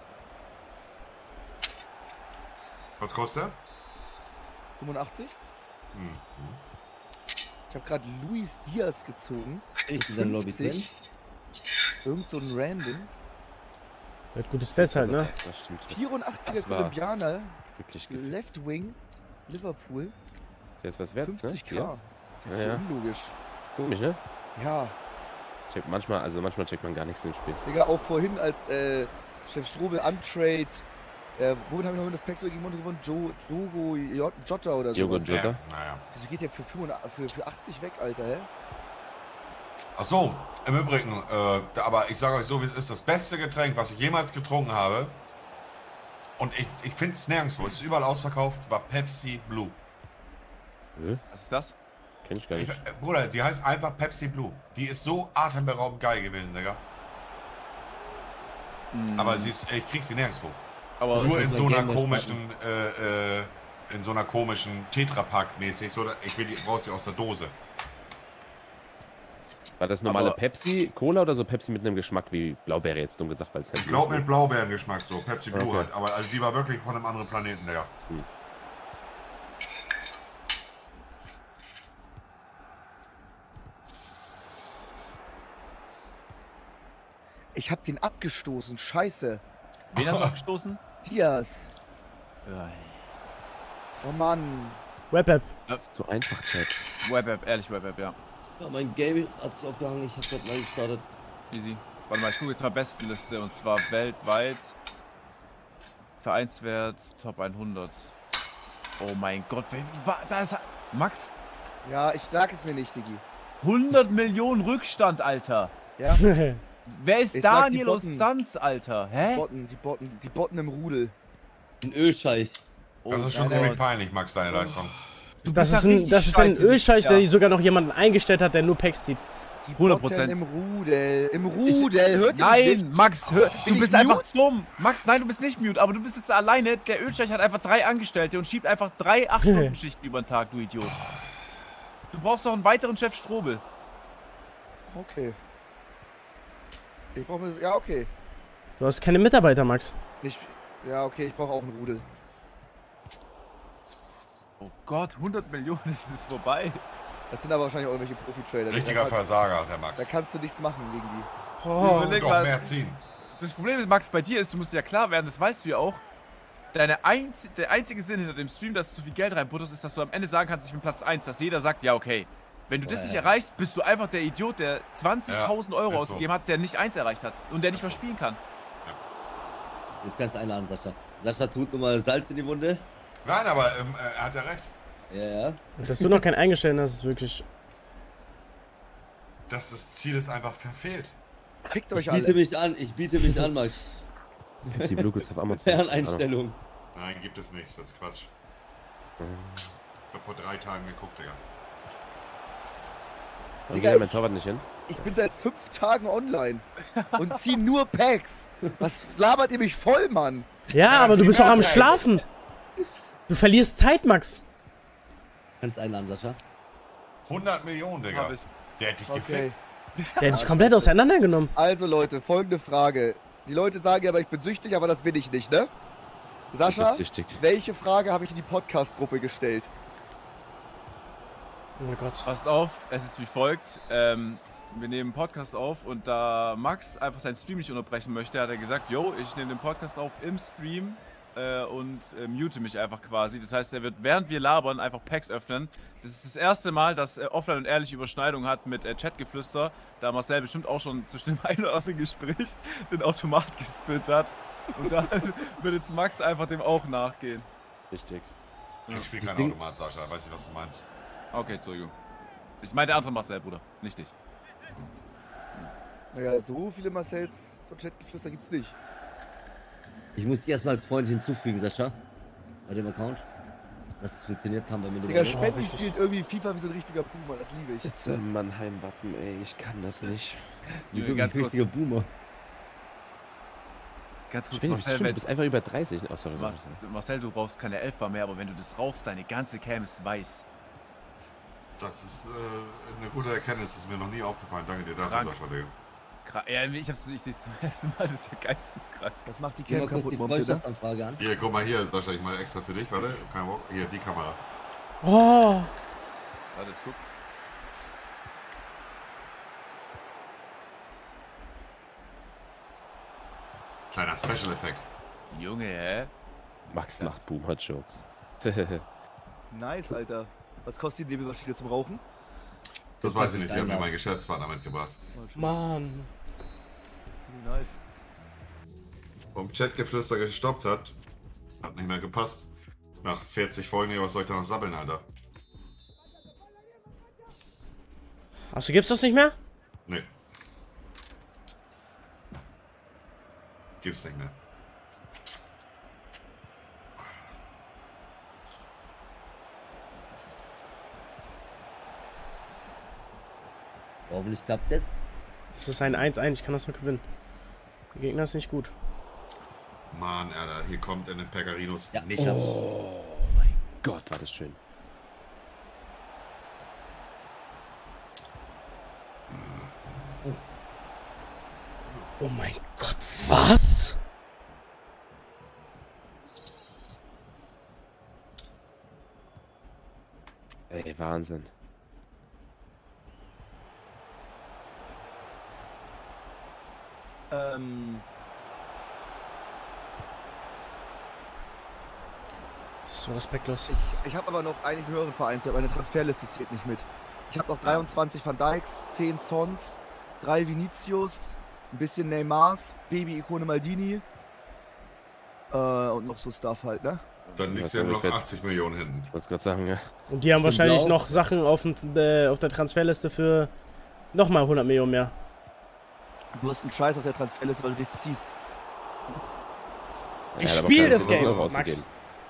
Was kostet der? fünfundachtzig? Hm. Ich habe gerade Luis Diaz gezogen. Ich dieser Lobby fünfzig. Irgend so ein Random. Der hat gute Stats halt, ne? Das stimmt. vierundachtziger Das war Kolumbianer. Wirklich gefährlich. Left Wing. Liverpool. Der ist was wert, ne? fünfzig K. Yes. Ja, Ja, ja. unlogisch. Komisch, ne? Ja, Check, manchmal, also manchmal checkt man gar nichts im Spiel. Digga, auch vorhin als äh, Chef Strobel Untrade. Äh, womit haben wir noch das Pack gegen Monte gewonnen? Jo, Jogo J- Jota oder so. Jogo Jota. Ja, naja. Wieso geht der für, fünfundachtzig, für, für achtzig weg, Alter, hä? Achso, im Übrigen, äh, da- aber ich sage euch so, wie es ist, das beste Getränk, was ich jemals getrunken habe, und ich, ich finde es nirgendwo, es ist überall ausverkauft, war Pepsi Blue. Hm? Was ist das? Kenn ich gar Ich, nicht. äh, Bruder, sie heißt einfach Pepsi Blue. Die ist so atemberaubend geil gewesen, Digga. Hm, Aber sie ist, ich krieg sie nirgendwo. aber Nur ist in mein so einer Game, der komischen, äh, äh, in so einer komischen Tetrapack-mäßig, so, ich will die, brauchst die aus der Dose. War das normale aber- Pepsi, Cola oder so Pepsi mit einem Geschmack wie Blaubeere jetzt dumm gesagt, weil es halt Ich glaube mit Blaubeerengeschmack so, Pepsi Blue Okay. halt. Aber also die war wirklich von einem anderen Planeten, Digga. Ich hab den abgestoßen, scheiße. wen hast du abgestoßen? Diaz. Ja, Oh Mann. Web-App. Das ist so einfach, Chat. Web-App, ehrlich Web-App, ja. Ja, mein Game hat sich aufgehangen, ich hab grad mal gestartet. Easy. Warte mal, ich gucke jetzt mal Bestenliste und zwar weltweit. Vereinswert Top hundert. Oh mein Gott, wer, wa, da ist Max. Ja, ich sag es mir nicht, Diggi. hundert Millionen Rückstand, Alter. Ja, Wer ist Ich sag, die Daniel aus Botten. Sanz, Alter? Hä? Botten, die Botten, die Botten im Rudel. Ein Ölscheich. Oh Das ist schon Gott. ziemlich peinlich, Max, deine Leistung. Du Das bist ist ja ein, richtig das ist ein scheiße Ölscheich, dieses der Jahr. sogar noch jemanden eingestellt hat, der nur Packs zieht. Die hundert Botten Prozent. im Rudel. Im Rudel. Hört ihr mich Nein, nicht? Max, hör, Bin du ich bist einfach mute? dumm. Max, nein, du bist nicht mute, aber du bist jetzt alleine. Der Ölscheich hat einfach drei Angestellte und schiebt einfach drei acht Stunden Schichten über den Tag, du Idiot. Du brauchst noch einen weiteren Chef Strobel. Okay. Ich brauche mir. Ja, okay. Du hast keine Mitarbeiter, Max. Ich, ja, okay, ich brauche auch einen Rudel. Oh Gott, hundert Millionen, es ist vorbei. Das sind aber wahrscheinlich auch irgendwelche Profi-Trader. Richtiger da, kann, Versager, der da Max. kannst du nichts machen gegen die. Oh. Überleg Doch, mal, mehr ziehen. das Problem ist, Max, bei dir ist, du musst dir ja klar werden, das weißt du ja auch. Deine einzi der einzige Sinn hinter dem Stream, dass du so viel Geld reinbutterst, ist, dass du am Ende sagen kannst, ich bin Platz eins, dass jeder sagt, ja, okay. Wenn du das nicht Ja. erreichst, bist du einfach der Idiot, der zwanzigtausend Euro ist so. ausgegeben hat, der nicht eins erreicht hat und der nicht Ist mehr so. spielen kann. Jetzt kannst du einladen, Sascha. Sascha tut nochmal Salz in die Wunde. Nein, aber ähm, er hat ja recht. Ja, ja. Dass du noch keinen eingestellt hast, ist wirklich. Dass das Ziel ist einfach verfehlt. Fickt Ich euch biete alle. mich an, ich biete mich an, Max. Pepsi Blue gibt's auf Amazon. Ferneinstellung. Nein, gibt es nicht, das ist Quatsch. Ich hab vor drei Tagen geguckt, Digga. Und Digga, wieder mein ich- Torwart nicht hin. Ich bin seit fünf Tagen online und zieh nur Packs. Was labert ihr mich voll, Mann? Ja, Ja, aber du zieh bist doch mehr am Packs. Schlafen. Du verlierst Zeit, Max. Kannst einladen, Sascha. hundert Millionen, Digga. Hab ich. Der hat dich Okay. gefickt. Der hat dich komplett auseinandergenommen. Also Leute, folgende Frage. Die Leute sagen ja, aber ich bin süchtig, aber das bin ich nicht, ne? Du Sascha, bist süchtig. welche Frage habe ich in die Podcast-Gruppe gestellt? Oh mein Gott. Passt auf, es ist wie folgt. Ähm, wir nehmen einen Podcast auf und da Max einfach seinen Stream nicht unterbrechen möchte, hat er gesagt, yo, ich nehme den Podcast auf im Stream äh, und äh, mute mich einfach quasi. Das heißt, er wird, während wir labern, einfach Packs öffnen. Das ist das erste Mal, dass äh, Offline und Ehrlich Überschneidung hat mit äh, Chatgeflüster, da Marcel bestimmt auch schon zwischen dem einen oder anderen Gespräch den Automat gespittet hat. Und da wird jetzt Max einfach dem auch nachgehen. Richtig. Ich spiele kein Ding- Automat, Sascha. Weiß nicht, was du meinst. Okay, Entschuldigung. Ich meine der andere Marcel, Bruder, nicht dich. Naja, so viele Marcells und Chatgeflüster gibt's nicht. Ich muss dich erstmal als Freund hinzufügen, Sascha. Bei dem Account. Dass es funktioniert haben wir mit dem Digga, Auto. Spenzi richtig. spielt irgendwie FIFA wie so ein richtiger Boomer, das liebe ich. Jetzt äh, Mannheim-Wappen, ey, ich kann das nicht. Wieso wie Ganz ein kurz. richtiger Boomer? Ganz kurz, Stimmt, Marcel, stimmt, du wenn, bist einfach über dreißig. Oh, sorry, Mas- Marcel. Marcel, du brauchst keine Elfer mehr, aber wenn du das rauchst, deine ganze Cam ist weiß. Das ist äh, eine gute Erkenntnis. Das ist mir noch nie aufgefallen. Danke dir dafür, Krank. Sascha, Digga. Gra- Ja, ich hab's, ich seh's zum ersten Mal, das ist ja geisteskrank. Das macht die Geh Cam mal kurz kaputt, die Momte, ne? Freundschaftsanfrage an. Hier, guck mal hier, Sascha, ich mal extra für dich. Warte, kein Bock. Hier, die Kamera. Oh. Warte, ich guck. Kleiner Special-Effekt. Junge, hä? Max macht Boomer-Jokes. Nice, Alter. Was kostet die Nebelmaschine zum Rauchen? Das weiß ich nicht. Die haben mir meinen Geschäftspartner mitgebracht. Mann. Wie nice. Vom Chatgeflüster gestoppt hat, hat nicht mehr gepasst. Nach vierzig Folgen, hier, was soll ich da noch sabbeln, Alter? Achso, gibt's das nicht mehr? Nee. Gibt's nicht mehr. Hoffentlich klappt's jetzt. Es ist ein eins eins, ich kann das noch gewinnen. Der Gegner ist nicht gut. Mann, Alter, hier kommt in den Pegarinos Ja. nichts. Oh mein Gott, war das schön. Oh mein Gott, was? Ey, Wahnsinn. Ähm, Das ist so respektlos. ich ich habe aber noch einen höheren Verein, meine Transferliste zählt nicht mit. Ich habe noch dreiundzwanzig Van Dijks, zehn Sons, drei Vinicius, ein bisschen Neymars, Baby-Ikone Maldini. Äh, und noch so Stuff halt, ne? Dann liegst du Ja, ja noch fett. achtzig Millionen hinten. Ich wollte es gerade sagen, ja. Und die haben wahrscheinlich blau. noch Sachen auf, dem, äh, auf der Transferliste für nochmal hundert Millionen mehr. Du hast einen Scheiß auf der Transferliste, weil du nichts ziehst. Ich Er hat aber spiel keine das zehn Euro Game, ausgegeben.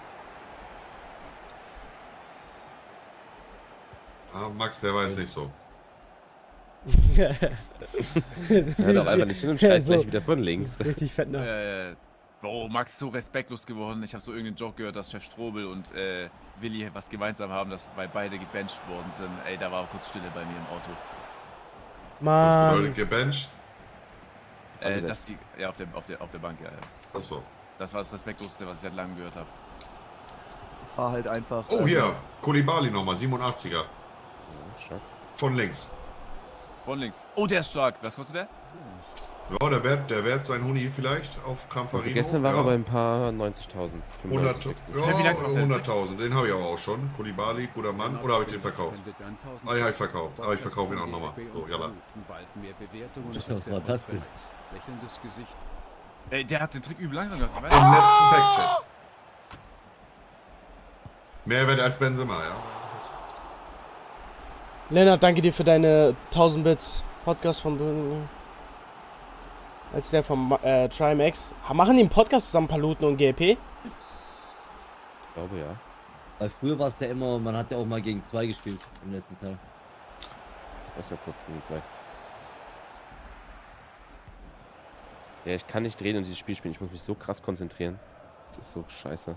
Ah, Max, der war jetzt nicht so. Er hört auch einfach nicht hin und Ja, schreit so. gleich wieder von links. Richtig fett, ne? Äh, Bro, Max ist so respektlos geworden. Ich habe so irgendeinen Joke gehört, dass Chef Strobel und äh, Willi was gemeinsam haben, dass weil beide gebencht worden sind. Ey, da war kurz Stille bei mir im Auto. Das Mann. bedeutet gebencht. Äh, Angesetzt. dass die, ja, auf der, auf der, auf der Bank, ja. ja. Achso. Das war das Respektloseste, was ich seit langem gehört habe. Es war halt einfach. Oh, ähm, hier. Koulibaly nochmal, siebenundachtziger. Stark. Von links. Von links. Oh, der ist stark. Was kostet der? Ja, der Wert, der Wert sein Huni vielleicht auf Kramfarino. Also gestern war ja. er bei ein paar neunzigtausend. hundert, Wie viel ja, hast du auf der hunderttausend. Den habe ich aber auch schon. Koulibaly, guter Mann. Oder habe ich den verkauft? Ah, ja, ich verkauft. Aber ich verkaufe ihn auch nochmal. So, jalla. Was war das denn? Ey, der hat den Trick übel langsam gemacht. Im weißt du? letzten Packchat. Mehr Wert als Benzema, ja. Lennart, danke dir für deine tausend Bits Podcast von als der vom äh, Trimax. Machen die einen Podcast zusammen, Paluten und G L P? Ich glaube ja. Weil früher war es ja immer, man hat ja auch mal gegen zwei gespielt im letzten Teil. Was ja kurz gegen zwei. Ja, ich kann nicht drehen und dieses Spiel spielen. Ich muss mich so krass konzentrieren. Das ist so scheiße.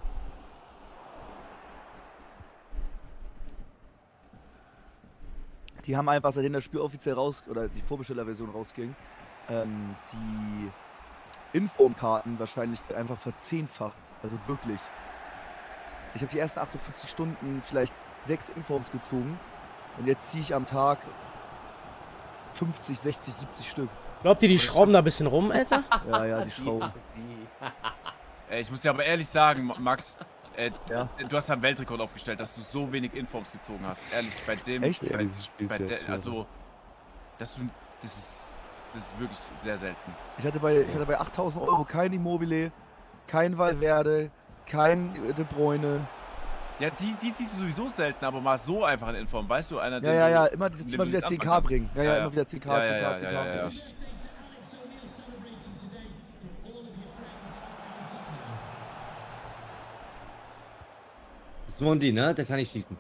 Die haben einfach, seitdem das Spiel offiziell raus, oder die Vorbestellerversion rausging, ähm, die Informkarten wahrscheinlich einfach verzehnfacht. Also wirklich. Ich habe die ersten achtundvierzig Stunden vielleicht sechs Informs gezogen und jetzt ziehe ich am Tag fünfzig, sechzig, siebzig Stück. Glaubt ihr, die schrauben da ein bisschen rum, Alter? Ja, ja, die Schrauben. Ey, ich muss dir aber ehrlich sagen, Max, äh, Ja. du hast da einen Weltrekord aufgestellt, dass du so wenig Informs gezogen hast. Ehrlich, bei dem... Echt? Bei, Ja, dieses Spiel bei ist ja der, schwierig. also, dass du... Das ist, das ist wirklich sehr selten. Ich hatte bei, ich hatte bei achttausend Euro kein Immobile, kein Valverde, kein De Bruyne. Ja, die, die ziehst du sowieso selten, aber mal so einfach ein Inform, weißt du? Einer, Ja, den ja, du- ja, immer, den immer du wieder jetzt zehn K anfangen bringen. Ja, ja, Ja, ja. immer wieder zehn K, Ja, zehn ja, K, ja, zehn ja, K. ja, ja. richtig. Smondi, ne? Der kann nicht schießen.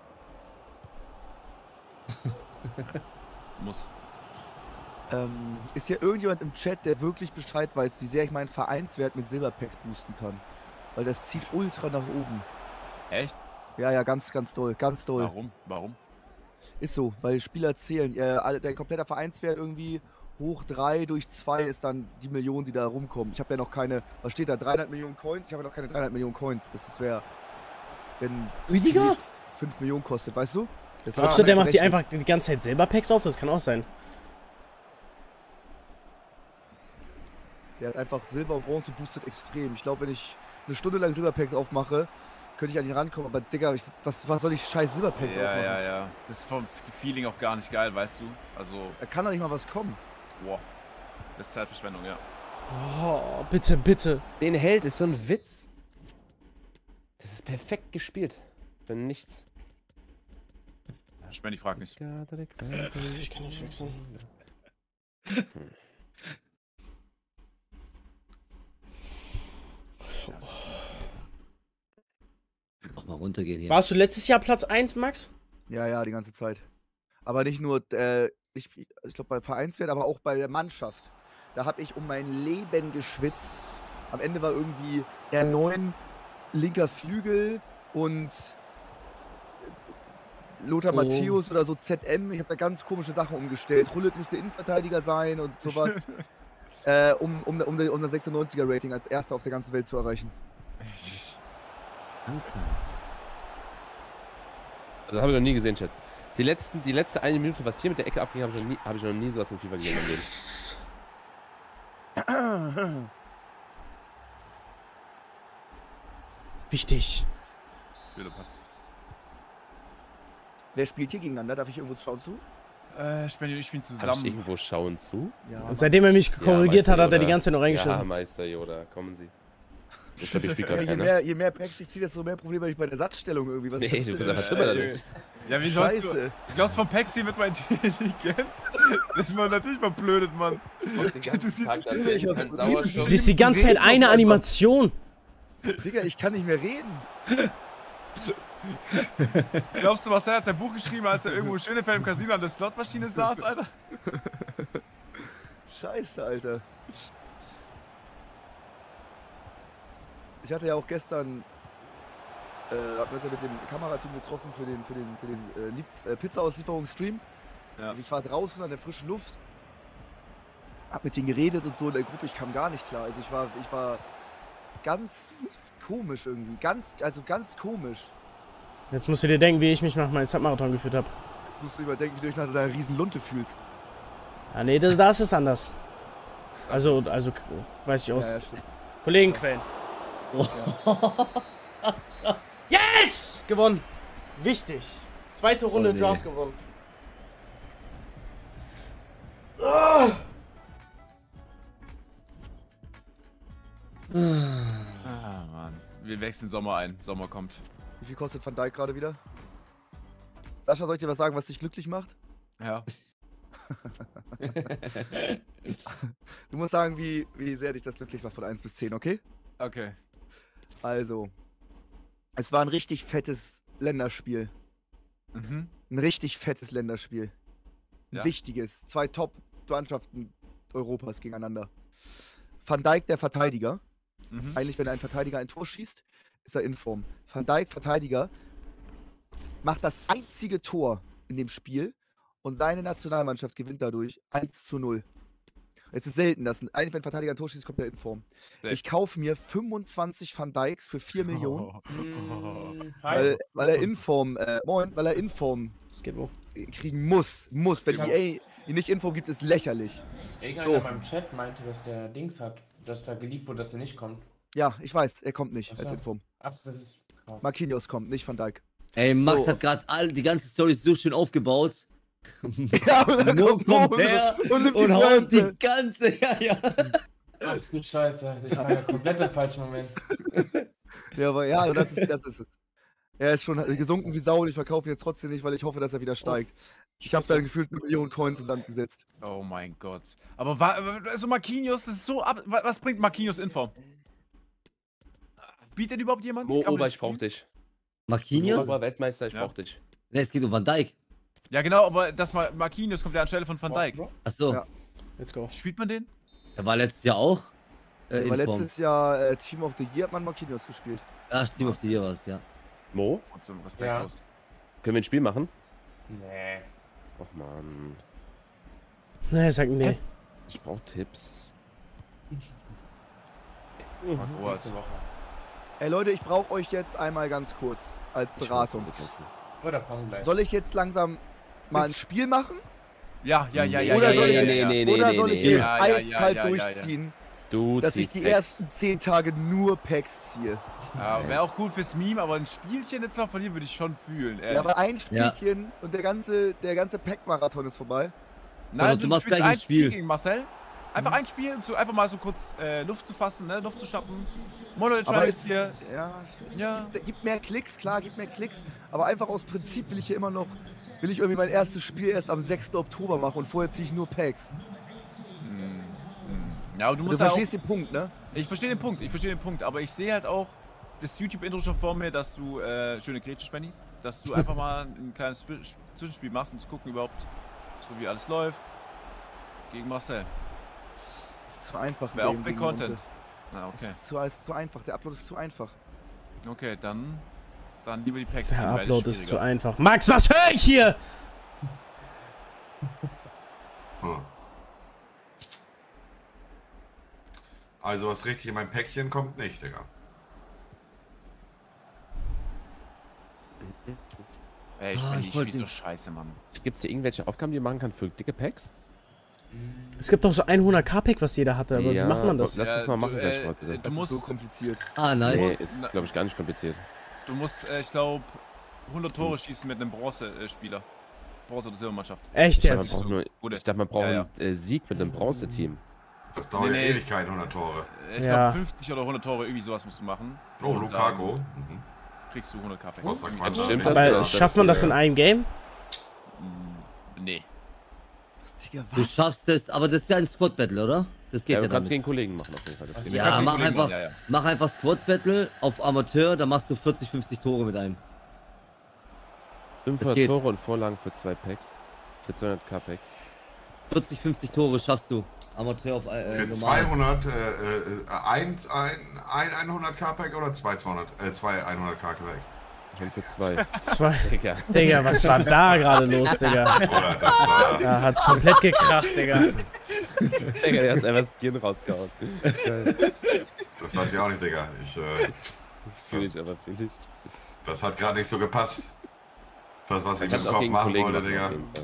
Muss. Ähm, ist hier irgendjemand im Chat, der wirklich Bescheid weiß, wie sehr ich meinen Vereinswert mit Silberpacks boosten kann? Weil das zieht ultra nach oben. Echt? Ja, ja, ganz, ganz doll, ganz doll. Warum? Warum? Ist so, weil Spieler zählen. Äh, alle- der komplette Vereinswert irgendwie hoch drei durch zwei ist dann die Million, die da rumkommen. Ich habe ja noch keine, was steht da, dreihundert Millionen Coins? Ich habe ja noch keine dreihundert Millionen Coins. Das ist wäre, wenn Rüdiger? fünf Millionen kostet, weißt du? Das Glaubst war du, der meine macht die Rechnung. einfach die ganze Zeit Silberpacks auf? Das kann auch sein. Der hat einfach Silber und Bronze boostet extrem. Ich glaube, wenn ich eine Stunde lang Silberpacks aufmache, könnte ich an ihn rankommen. Aber Digga, ich, was, was soll ich scheiß Silberpacks Ja, aufmachen? ja, ja. Das ist vom Feeling auch gar nicht geil, weißt du? Also, Da kann doch nicht mal was kommen. wow. Das ist Zeitverschwendung, ja. Oh, bitte, bitte. Den Held ist so ein Witz. Das ist perfekt gespielt. Wenn nichts. Spend, ich frag nicht. Ich kann nicht wechseln. Auch mal runtergehen hier. Warst du letztes Jahr Platz eins, Max? Ja, ja, die ganze Zeit. Aber nicht nur, äh, ich, ich glaube bei Vereinswert, aber auch bei der Mannschaft. Da habe ich um mein Leben geschwitzt. Am Ende war irgendwie R neun, linker Flügel und Lothar Oh. Matthäus oder so Z M. Ich habe da ganz komische Sachen umgestellt. Rullet müsste Innenverteidiger sein und sowas. äh, um, um, um, um das sechsundneunziger Rating als erster auf der ganzen Welt zu erreichen. Langsam. Das habe ich noch nie gesehen, Chat. Die, letzten, die letzte eine Minute, was hier mit der Ecke abging, habe ich, noch nie- hab ich noch nie sowas in FIFA gesehen im Leben. Wichtig. Würde passen. Wer spielt hier gegeneinander? Darf ich irgendwo schauen zu? Äh, Spend und ich spielen Habe ich zusammen. irgendwo schauen zu? Ja. Und seitdem er mich korrigiert Meister hat, hat er die Yoda. ganze Zeit noch Ja, reingeschissen. Meister Yoda, kommen Sie. Ich glaube, ich spiele Ja, gerade je, keiner. mehr, je mehr Packs ich ziehe, desto mehr Probleme habe ich bei der Satzstellung irgendwie. Was Nee, ist du das bist denn? einfach schlimmer Äh, dadurch. Ja, wie sollst du? Scheiße. Ich glaub's, vom Paxi wird man intelligent. Das ist man natürlich verblödet, Mann. Du siehst Tag nicht, ich hab keinen riesen- Du Sauerstoff. siehst die ganze Zeit eine Animation. Digga, ich kann nicht mehr reden. Glaubst du, Marcel hat sein Buch geschrieben, als er irgendwo in Schönefeld im Casino an der Slotmaschine saß, Alter? Scheiße, Alter. Ich hatte ja auch gestern, äh, hab uns ja mit dem Kamerateam getroffen für den, für den, für den äh, Lief äh, Pizza-Auslieferungsstream. Ja. Ich war draußen an der frischen Luft, hab mit denen geredet und so in der Gruppe, ich kam gar nicht klar. Also ich war, ich war ganz komisch irgendwie, ganz, also ganz komisch. Jetzt musst du dir denken, wie ich mich nach meinem Submarathon geführt habe. Jetzt musst du überdenken, wie du dich nach deiner riesen Lunte fühlst. Ah, nee, das, das ist anders. Also, also, weiß ich aus Ja, ja, stimmt. Kollegenquellen. Yes! Gewonnen. Wichtig. Zweite Runde Oh, nee. Draft gewonnen. Ah, Mann. Wir wechseln Sommer ein. Sommer kommt. Wie viel kostet Van Dijk gerade wieder? Sascha, soll ich dir was sagen, was dich glücklich macht? Ja. Du musst sagen, wie, wie sehr dich das glücklich macht von eins bis zehn, okay? Okay. Also, es war ein richtig fettes Länderspiel. Mhm. Ein richtig fettes Länderspiel. Ein Ja. wichtiges. Zwei Top-Mannschaften Europas gegeneinander. Van Dijk, der Verteidiger. Mhm. Eigentlich, wenn ein Verteidiger ein Tor schießt, ist er in Form. Van Dijk, Verteidiger, macht das einzige Tor in dem Spiel und seine Nationalmannschaft gewinnt dadurch eins zu null. Es ist selten, dass ein, eigentlich, wenn ein Verteidiger ein Tor schießt, kommt er in Form. Sehr. Ich kaufe mir fünfundzwanzig Van Dijks für vier Millionen, Mm, weil, hi. weil er in Form, äh, moin, weil er in Form Es geht wo? kriegen muss. Muss. Wenn Ja. E A ihn nicht in Form gibt, ist lächerlich. Irgendeiner So. in meinem Chat meinte, dass der Dings hat, dass da geliebt wurde, dass er nicht kommt. Ja, ich weiß, er kommt nicht Ach als so. in Form. Ach, das ist krass. Marquinhos kommt, nicht Van Dijk. Ey, Max So. hat gerade all die ganze Story so schön aufgebaut. Ja, und dann Mo kommt Mo kommt her und nimmt die und haut die Pointe. ganze, ja, ja. Ach du Scheiße, ich war ja komplett im falschen Moment. Ja, aber ja, das ist, das ist es. Er ist schon gesunken wie Sau und ich verkaufe ihn jetzt trotzdem nicht, weil ich hoffe, dass er wieder steigt. Ich habe da gefühlt eine Million Coins ins Land gesetzt. Oh mein Gott. Aber wa also Marquinhos, das ist so ab. wa- Was bringt Marquinhos in Form? Bietet überhaupt jemand? Mo, Kann man Ober, das ich brauch spielen? dich. Marquinhos? Ober, Weltmeister, ich Ja. brauch dich. Ne, es geht um Van Dijk. Ja, genau, aber das Mar Marquinhos kommt ja anstelle von Van Dijk. Achso, Ja. Let's go. Spielt man den? er war letztes Jahr auch äh, Aber in Form. letztes Jahr äh, Team of the Year hat man Marquinhos gespielt. Ja, Team of the Year war es, ja. Mo, Trotzdem respektlos. können wir ein Spiel machen? Nee. Och man, Nee, sag nee. ich brauch Tipps. Marc Rohr. Nächste Woche. Ey Leute, ich brauche euch jetzt einmal ganz kurz als Ich Beratung. will vergessen. Oder Pong gleich. Soll ich jetzt langsam mal ein Jetzt- Spiel machen? Ja, ja, ja, ja, Oder ja, soll ja, ich- ja, ja. nee, nee, Oder nee, soll ich nee. hier Ja, ja, ja, eiskalt ja, ja, ja. durchziehen, Du dass ich ziehst die Packs. ersten zehn Tage nur Packs ziehe? Ja, wäre auch cool fürs Meme, aber ein Spielchen jetzt mal verlieren würde ich schon fühlen. Ehrlich. Ja, aber ein Spielchen und der ganze, der ganze Pack-Marathon ist vorbei. Nein, du machst spielst gleich ein ein Spiel Spiel. gegen Marcel. Einfach ein Spiel, um zu, einfach mal so kurz äh, Luft zu fassen, ne? Luft zu schnappen. Mono Aber entscheidet ist, hier. ja, es Ja. Gibt, gibt mehr Klicks, klar, gibt mehr Klicks, aber einfach aus Prinzip will ich hier immer noch, will ich irgendwie mein erstes Spiel erst am sechsten Oktober machen und vorher ziehe ich nur Packs. Ja, aber du Du musst ja auch, verstehst den Punkt, ne? ich verstehe den Punkt, ich verstehe den Punkt, aber ich sehe halt auch das YouTube-Intro schon vor mir, dass du, äh, schöne Grätsche, Spenny, dass du einfach mal ein kleines Sp Zwischenspiel machst, um zu gucken überhaupt, so wie alles läuft, gegen Marcel. Das ist zu einfach. Wäre auch Game Big gegen Content. Monte. Na, Das okay. ist zu, es ist zu einfach, der Upload ist zu einfach. Okay, dann, dann lieber die Packs Der ziehen, weil das Upload ist zu schwieriger. einfach. Max, was höre ich hier? Hm. Also was richtig in mein Päckchen kommt nicht, Digga. Ey, ich Ah, bin ich nicht wollte wie so ihn- scheiße, Mann. Gibt's dir irgendwelche Aufgaben, die man machen kann für dicke Packs? Es gibt doch so hundert K-Pack, was jeder hatte, aber wie macht man das? Lass das mal Ja, machen du, gleich äh, mal, bitte. Du Das musst, ist so kompliziert. Ah, nice. Nee, ist, glaube ich, gar nicht kompliziert. du musst, äh, ich glaube, hundert Tore schießen mit einem Bronze-Spieler. Bronze- oder Silbermannschaft. Echt Ich dachte, man jetzt? braucht, nur, Gute. ich dachte, man braucht Ja, ja. einen äh, Sieg mit einem Bronze-Team. Das dauert Nee, ja nee. Ewigkeiten, hundert Tore. Äh, Ich Ja. glaube fünfzig oder hundert Tore, irgendwie sowas musst du machen. Oh, Und Lukaku. dann Mhm. kriegst du hundert K P. Großer Irgendwie Quatsch. so. Stimmt das? Aber das- schafft man das in äh, einem Game? Mm, Nee. Digga, Du was? schaffst es, aber das ist ja ein Squad Battle, oder? Das geht Ja, ja, du kannst damit. gegen Kollegen machen auf jeden Fall. Das geht Ja, Kannst du mach Kollegen einfach, machen, ja, ja. mach einfach Squad Battle auf Amateur, da machst du vierzig, fünfzig Tore mit einem. fünfhundert geht. Tore und Vorlagen für zwei Packs. Für zweihundert K Packs. vierzig, fünfzig Tore schaffst du. Amateur auf äh, Für normal. zweihundert, äh, äh, ein, ein, ein hundert K-Pack oder zwei zweihundert, äh, zwei hundert K-Pack? Ich hab für zwei. Zwei. Digga. Digga, was war da gerade los, Digga? Oder das war... Da hat's komplett gekracht, Digga. Digga, der hat einfach das Gehirn rausgehauen. Geil. Das weiß ich auch nicht, Digga. Ich, äh, Fühl ich, aber fühl ich. das hat gerade nicht so gepasst. Das, was ich Ich mit hab's dem auch Kopf gegen machen Kollegen wollte, gemacht, Digga. auf jeden Fall.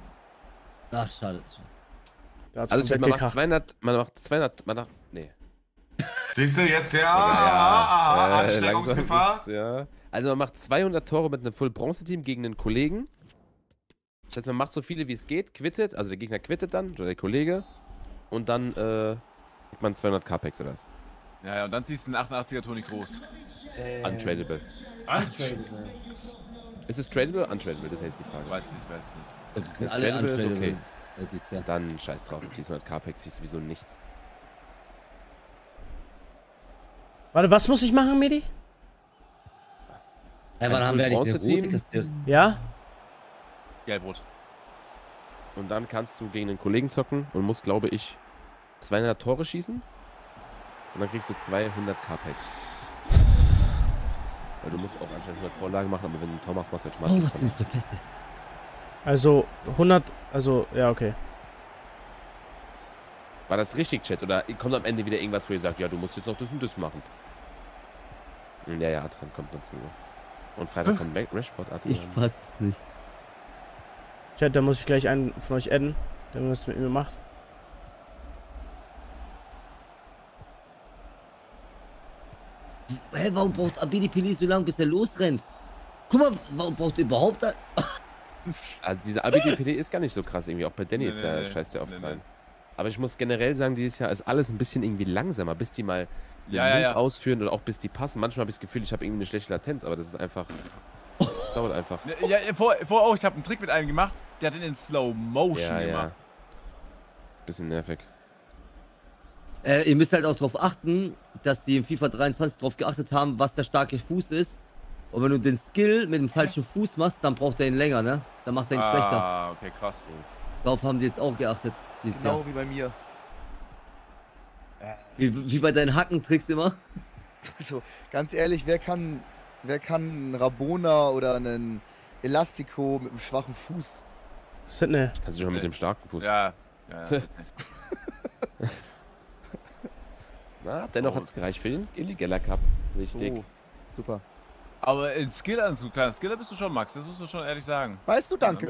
Ach, schade. Da hat's Also ich, komplett man macht gekracht. zweihundert, man macht zweihundert, man macht, nee. Siehst du jetzt, ja, Ja, ah, ah, äh, Ansteckungsgefahr. langsam ist, ja. Also man macht zweihundert Tore mit einem Full-Bronze-Team gegen einen Kollegen. Das heißt, man macht so viele wie es geht, quittet, also der Gegner quittet dann, oder der Kollege. Und dann äh, kriegt man zweihundert K Packs oder was. Ja, ja, und dann ziehst du einen achtundachtziger Toni Kroos. Äh, Untradable. Untradable. Ist es tradable oder untradable? Das ist jetzt die Frage. Weiß ich nicht, weiß ich nicht. Ich glaub, die sind Jetzt alle Tradable ist untradable, okay. äh, dieses Jahr. Dann scheiß drauf, auf die hundert K Packs zieh ich sowieso nichts. Warte, was muss ich machen, Medi? Ja, wann haben wir eigentlich eine rote Bronze-Team. kassiert? Ja? Gelbrot. Und dann kannst du gegen einen Kollegen zocken und musst, glaube ich, zweihundert Tore schießen. Und dann kriegst du zweihundert K-Packs. Weil du musst auch anscheinend hundert Vorlagen machen, aber wenn du ein Tor machst, machst du halt Oh, was schon sind das für Pässe? Also hundert, also ja, okay. War das richtig, Chat? Oder kommt am Ende wieder irgendwas, wo ihr sagt, ja, du musst jetzt noch das und das machen? Ja, ja, Adrian kommt noch zu. Und Freitag kommt Ra- Rashford, Adrian. Ich fass es nicht. Chat, da muss ich gleich einen von euch adden, der was mit mir macht. Hä, warum braucht Abidi Pili so lange, bis er losrennt? Guck mal, warum braucht er überhaupt da? Also dieser A B D P D ist gar nicht so krass irgendwie. Auch bei Danny Nee, ist nee, der nee. scheißt ja oft Nee, nee. rein. Aber ich muss generell sagen, dieses Jahr ist alles ein bisschen irgendwie langsamer, bis die mal den Ja, ja, Move ja. ausführen oder auch bis die passen. Manchmal habe ich das Gefühl, ich habe irgendwie eine schlechte Latenz, aber das ist einfach. Das dauert einfach. Ne, Ja, vor, vor auch, ich habe einen Trick mit einem gemacht, der hat den in Slow Motion Ja, ja. gemacht. Bisschen nervig. Äh, ihr müsst halt auch darauf achten, dass die im FIFA dreiundzwanzig darauf geachtet haben, was der starke Fuß ist. Und wenn du den Skill mit dem falschen Fuß machst, dann braucht er ihn länger, ne? Dann macht er ihn schlechter. Ah, okay, krass. Darauf haben die jetzt auch geachtet. Dieses Genau Jahr. wie bei mir. Wie, wie bei deinen Hackentricks immer. Also, ganz ehrlich, wer kann, wer kann einen Rabona oder einen Elastico mit einem schwachen Fuß? Sydney. Kannst du schon mit dem starken Fuß. Ja, ja, ja. Na, dennoch Oh. hat es gereicht für den Illegaler Cup. Richtig. So, super. Aber in Skiller, so kleiner Skiller bist du schon, Max, das muss man schon ehrlich sagen. Weißt du, danke.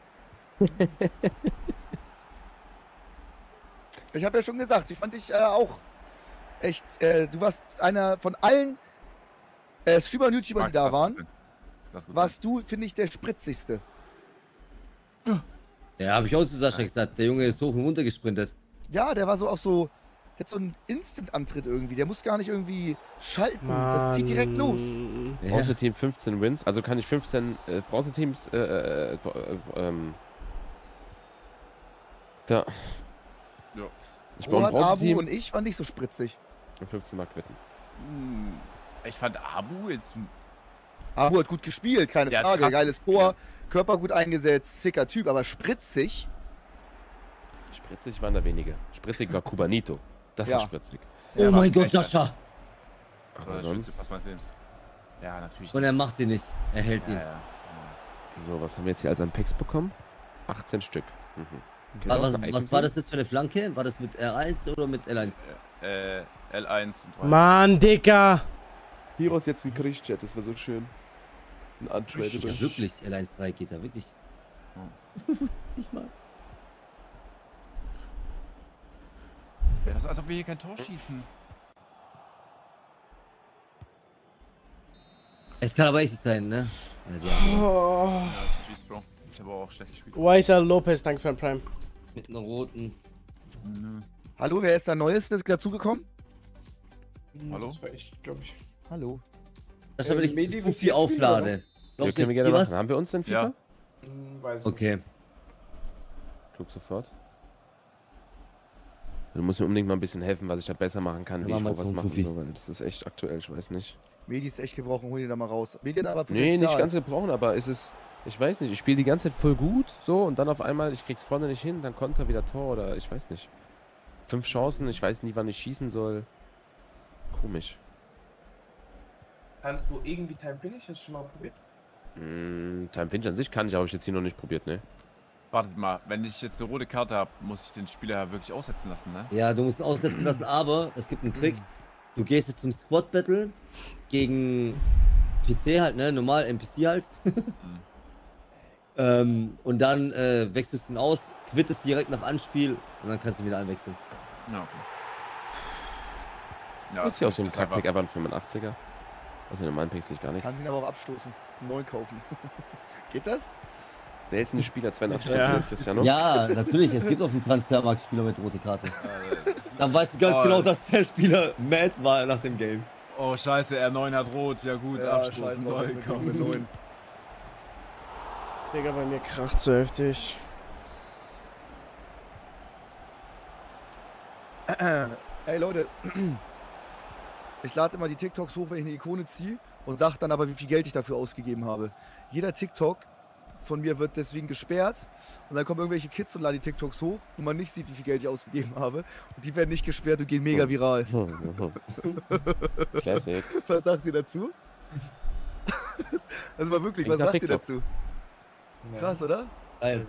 Ich habe ja schon gesagt, ich fand dich äh, auch echt, äh, du warst einer von allen äh, Streamer und YouTuber, die Max, da lass gut waren, sein. Lass gut warst du, finde ich, der spritzigste. Ja, habe ich auch zu Sascha gesagt. Der Junge ist hoch und runter gesprintet. Ja, der war so auch so, der hat so einen Instant-Antritt irgendwie, der muss gar nicht irgendwie schalten, das zieht direkt los. Mann. Ja. Bronze-Team fünfzehn Wins. Also kann ich fünfzehn äh, Bronze-Teams. Äh, äh, äh, ähm, ja. Ja. Ich baue ein Rohat, Abu Bronze-Team und ich waren nicht so spritzig. und fünfzehn Mark quitten. Hm, Ich fand Abu jetzt. Abu hat gut gespielt, keine Ja, Frage, krass. geiles Tor, Körper gut eingesetzt, sicker Typ, aber spritzig, Spritzig waren da wenige. Spritzig war Kubanito. Das Ja. war spritzig. Oh Ja, mein war Gott, echt, ja. Sascha. Das war Aber der schönste sonst. Pass meines Lebens. Ja, natürlich. Und er nicht. macht ihn nicht. Er hält Ja, ihn. ja. So, was haben wir jetzt hier als an Packs bekommen? achtzehn Stück. Mhm. Okay, Aber doch, was, ein was war Icon-Team. das jetzt für eine Flanke? War das mit R eins oder mit L eins? Äh, L eins und drei. Mann, Dicker. Heroes jetzt ein Kriegschat, das wäre so schön. Ein Untradable. Ja, wirklich. L eins drei geht da wirklich. Nicht mal. Ja, das ist, als ob wir hier kein Tor schießen. Es kann aber echt nicht sein, ne? Ja, die haben Oh. Ja, tschüss, Bro. Ich habe auch schlecht gespielt. Weiser Lopez, danke für den Prime. mit einer roten. Nö. Hallo, wer ist da Neues dazugekommen? Hallo? Das war ich, glaube ich. Hallo. Sascha, Äh, wenn ich Medi, Fufi willst du jetzt spielen, auflade. Ja, Glaubst du, können wir ich gerne zieh was? machen. Haben wir uns denn FIFA? Ja. Hm, weiß ich Okay. Guck sofort. Du musst mir unbedingt mal ein bisschen helfen, was ich da besser machen kann, Ja, wie mach ich mal wo was zum machen Fuffi. soll, weil das ist echt aktuell, ich weiß nicht. Medi ist echt gebrochen, hol ihn da mal raus. Medi hat aber Nee, Potenzial. nicht ganz gebrochen, aber es ist, ich weiß nicht, ich spiele die ganze Zeit voll gut, so, und dann auf einmal, ich krieg's vorne nicht hin, dann Konter wieder Tor oder ich weiß nicht. Fünf Chancen, ich weiß nie, wann ich schießen soll. Komisch. Kannst du irgendwie Time Finish? Hast du schon mal probiert? Mm, Time Finch an sich kann ich, habe ich jetzt hier noch nicht probiert, ne? Wartet mal, wenn ich jetzt eine rote Karte habe, muss ich den Spieler ja wirklich aussetzen lassen, ne? Ja, du musst ihn aussetzen lassen, aber es gibt einen Trick. Du gehst jetzt zum Squad Battle gegen P C halt, ne? Normal, N P C halt. ähm, und dann äh, wechselst du ihn aus, quittest direkt nach Anspiel und dann kannst du ihn wieder einwechseln. Ja, okay. Ja, Das ist ja auch so ein ist einfach- Taktik, aber ein fünfundachtziger. Also in normalen Picks nicht gar nichts. Kann ihn aber auch abstoßen. Einen neuen kaufen. Geht das? Seltene Spieler zweiundachtzig Ja. ist das ja noch. Ja, natürlich, es gibt auf dem Transfermarkt Spieler mit rote Karte. Äh, Dann weißt du ganz Oh, genau, dass der Spieler mad war nach dem Game. Oh, scheiße, R neun hat rot. Ja gut, abstoßen. Neu, komm. mit neun. Digga, bei mir kracht so heftig. Ey Leute, Ich lade immer die TikToks hoch, wenn ich eine Ikone ziehe und sage dann aber, wie viel Geld ich dafür ausgegeben habe. Jeder TikTok von mir wird deswegen gesperrt und dann kommen irgendwelche Kids und laden die TikToks hoch, wo man nicht sieht, wie viel Geld ich ausgegeben habe. Und die werden nicht gesperrt und gehen mega viral. Classic. Was sagt ihr dazu? Also mal wirklich, was Klingt nach sagt ihr TikTok. dazu? Krass, oder? Geil.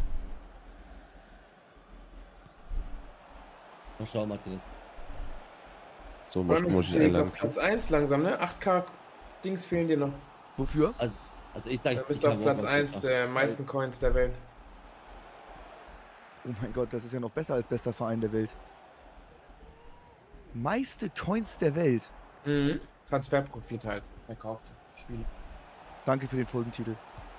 Mal schauen, Martinez. So Vor muss, allem muss ist ich es jetzt einladen. auf Platz eins langsam, ne? acht K Dings fehlen dir noch. Wofür? Also, also ich sag, Da ich bist zieh du auf keinen Platz Walkout eins ab. der meisten Coins der Welt. Oh mein Gott, das ist ja noch besser als bester Verein der Welt. Meiste Coins der Welt. Mhm. Transferprofit halt. Verkauft. Spiele. Danke für den Folgentitel.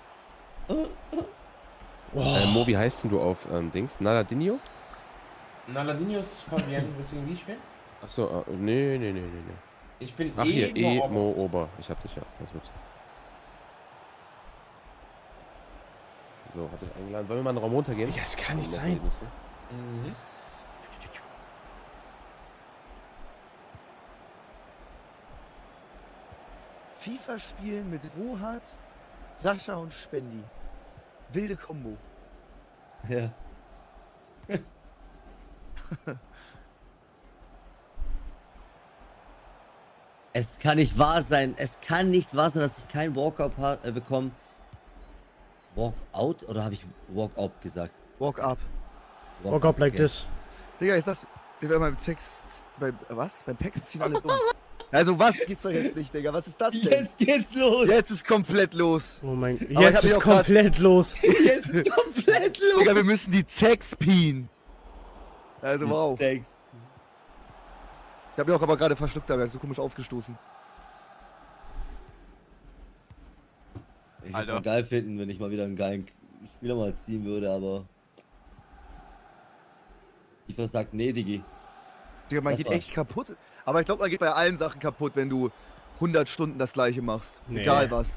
Äh, Mo, wie heißt denn du auf ähm, Dings? Naladinho? Naladinius Fabian, willst du gegen die spielen? Achso, äh, nee, nee, nee, nee, nee. Ich bin Ach eh hier, E, Mo- Mo, Ober. Ich hab dich ja. Das wird. So, hatte ich eingeladen. Wollen wir mal einen Raum runtergehen? Ja, das kann nicht Noch sein. Erlebnisse. Mhm. FIFA spielen mit Rohat, Sascha und Spendi. Wilde Kombo. Ja. Es kann nicht wahr sein. Es kann nicht wahr sein, dass ich kein Walkout ha- äh, bekomme. Walkout oder habe ich Walkout gesagt? Walk up. Walk up like okay. this. Digga, ich sag's, wir werden beim Text, beim, was? Beim Text ziehen alle dumm. Also was gibt's doch jetzt nicht, Digga? Was ist das denn? Jetzt geht's los. Jetzt ist komplett los. Oh mein Aber ich Jetzt hab mich ist auch grad- komplett los. Jetzt ist komplett los. Digga, wir müssen die Text pien. Also wow. Thanks. Ich hab mich auch aber gerade verschluckt, da so komisch aufgestoßen. Ich würde Alter. mal geil finden, wenn ich mal wieder einen geilen Spieler mal ziehen würde, aber ich würde sagen, nee, Digi. Digga, man Das geht war's. echt kaputt. Aber ich glaube, man geht bei allen Sachen kaputt, wenn du hundert Stunden das gleiche machst. Nee. Egal was.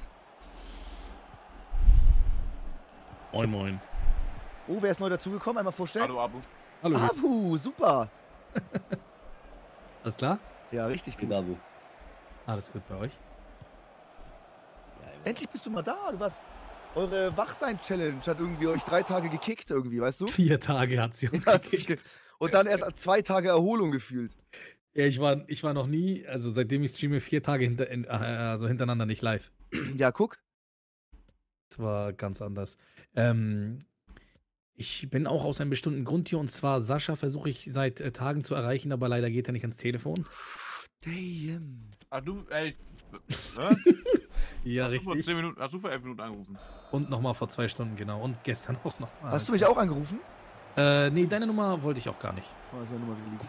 Moin, moin. Oh, wer ist neu dazugekommen? Einmal vorstellen. Hallo, Abu. Hallo, Ah. Hüb. Abu, super. Alles klar? Ja, richtig gut. Gedabu. Alles gut bei euch? Endlich bist du mal da. Du warst. Eure Wachsein-Challenge hat irgendwie euch drei Tage gekickt irgendwie, weißt du? Vier Tage hat sie uns Ja, gekickt. und dann erst zwei Tage Erholung gefühlt. Ja, ich war, ich war noch nie, also seitdem ich streame, vier Tage hinter, in, äh, also hintereinander nicht live. Ja, guck. Das war ganz anders. Ähm, ich bin auch aus einem bestimmten Grund hier und zwar Sascha versuche ich seit äh, Tagen zu erreichen, aber leider geht er nicht ans Telefon. Damn. Ach du, ey. Hä? Ja, Hast du vor richtig. zehn Minuten, hast du vor elf Minuten angerufen? Und nochmal vor zwei Stunden, genau. Und gestern auch nochmal. Hast du mich auch angerufen? Äh, nee, deine Nummer wollte ich auch gar nicht. Oh, ist meine Nummer geleakt.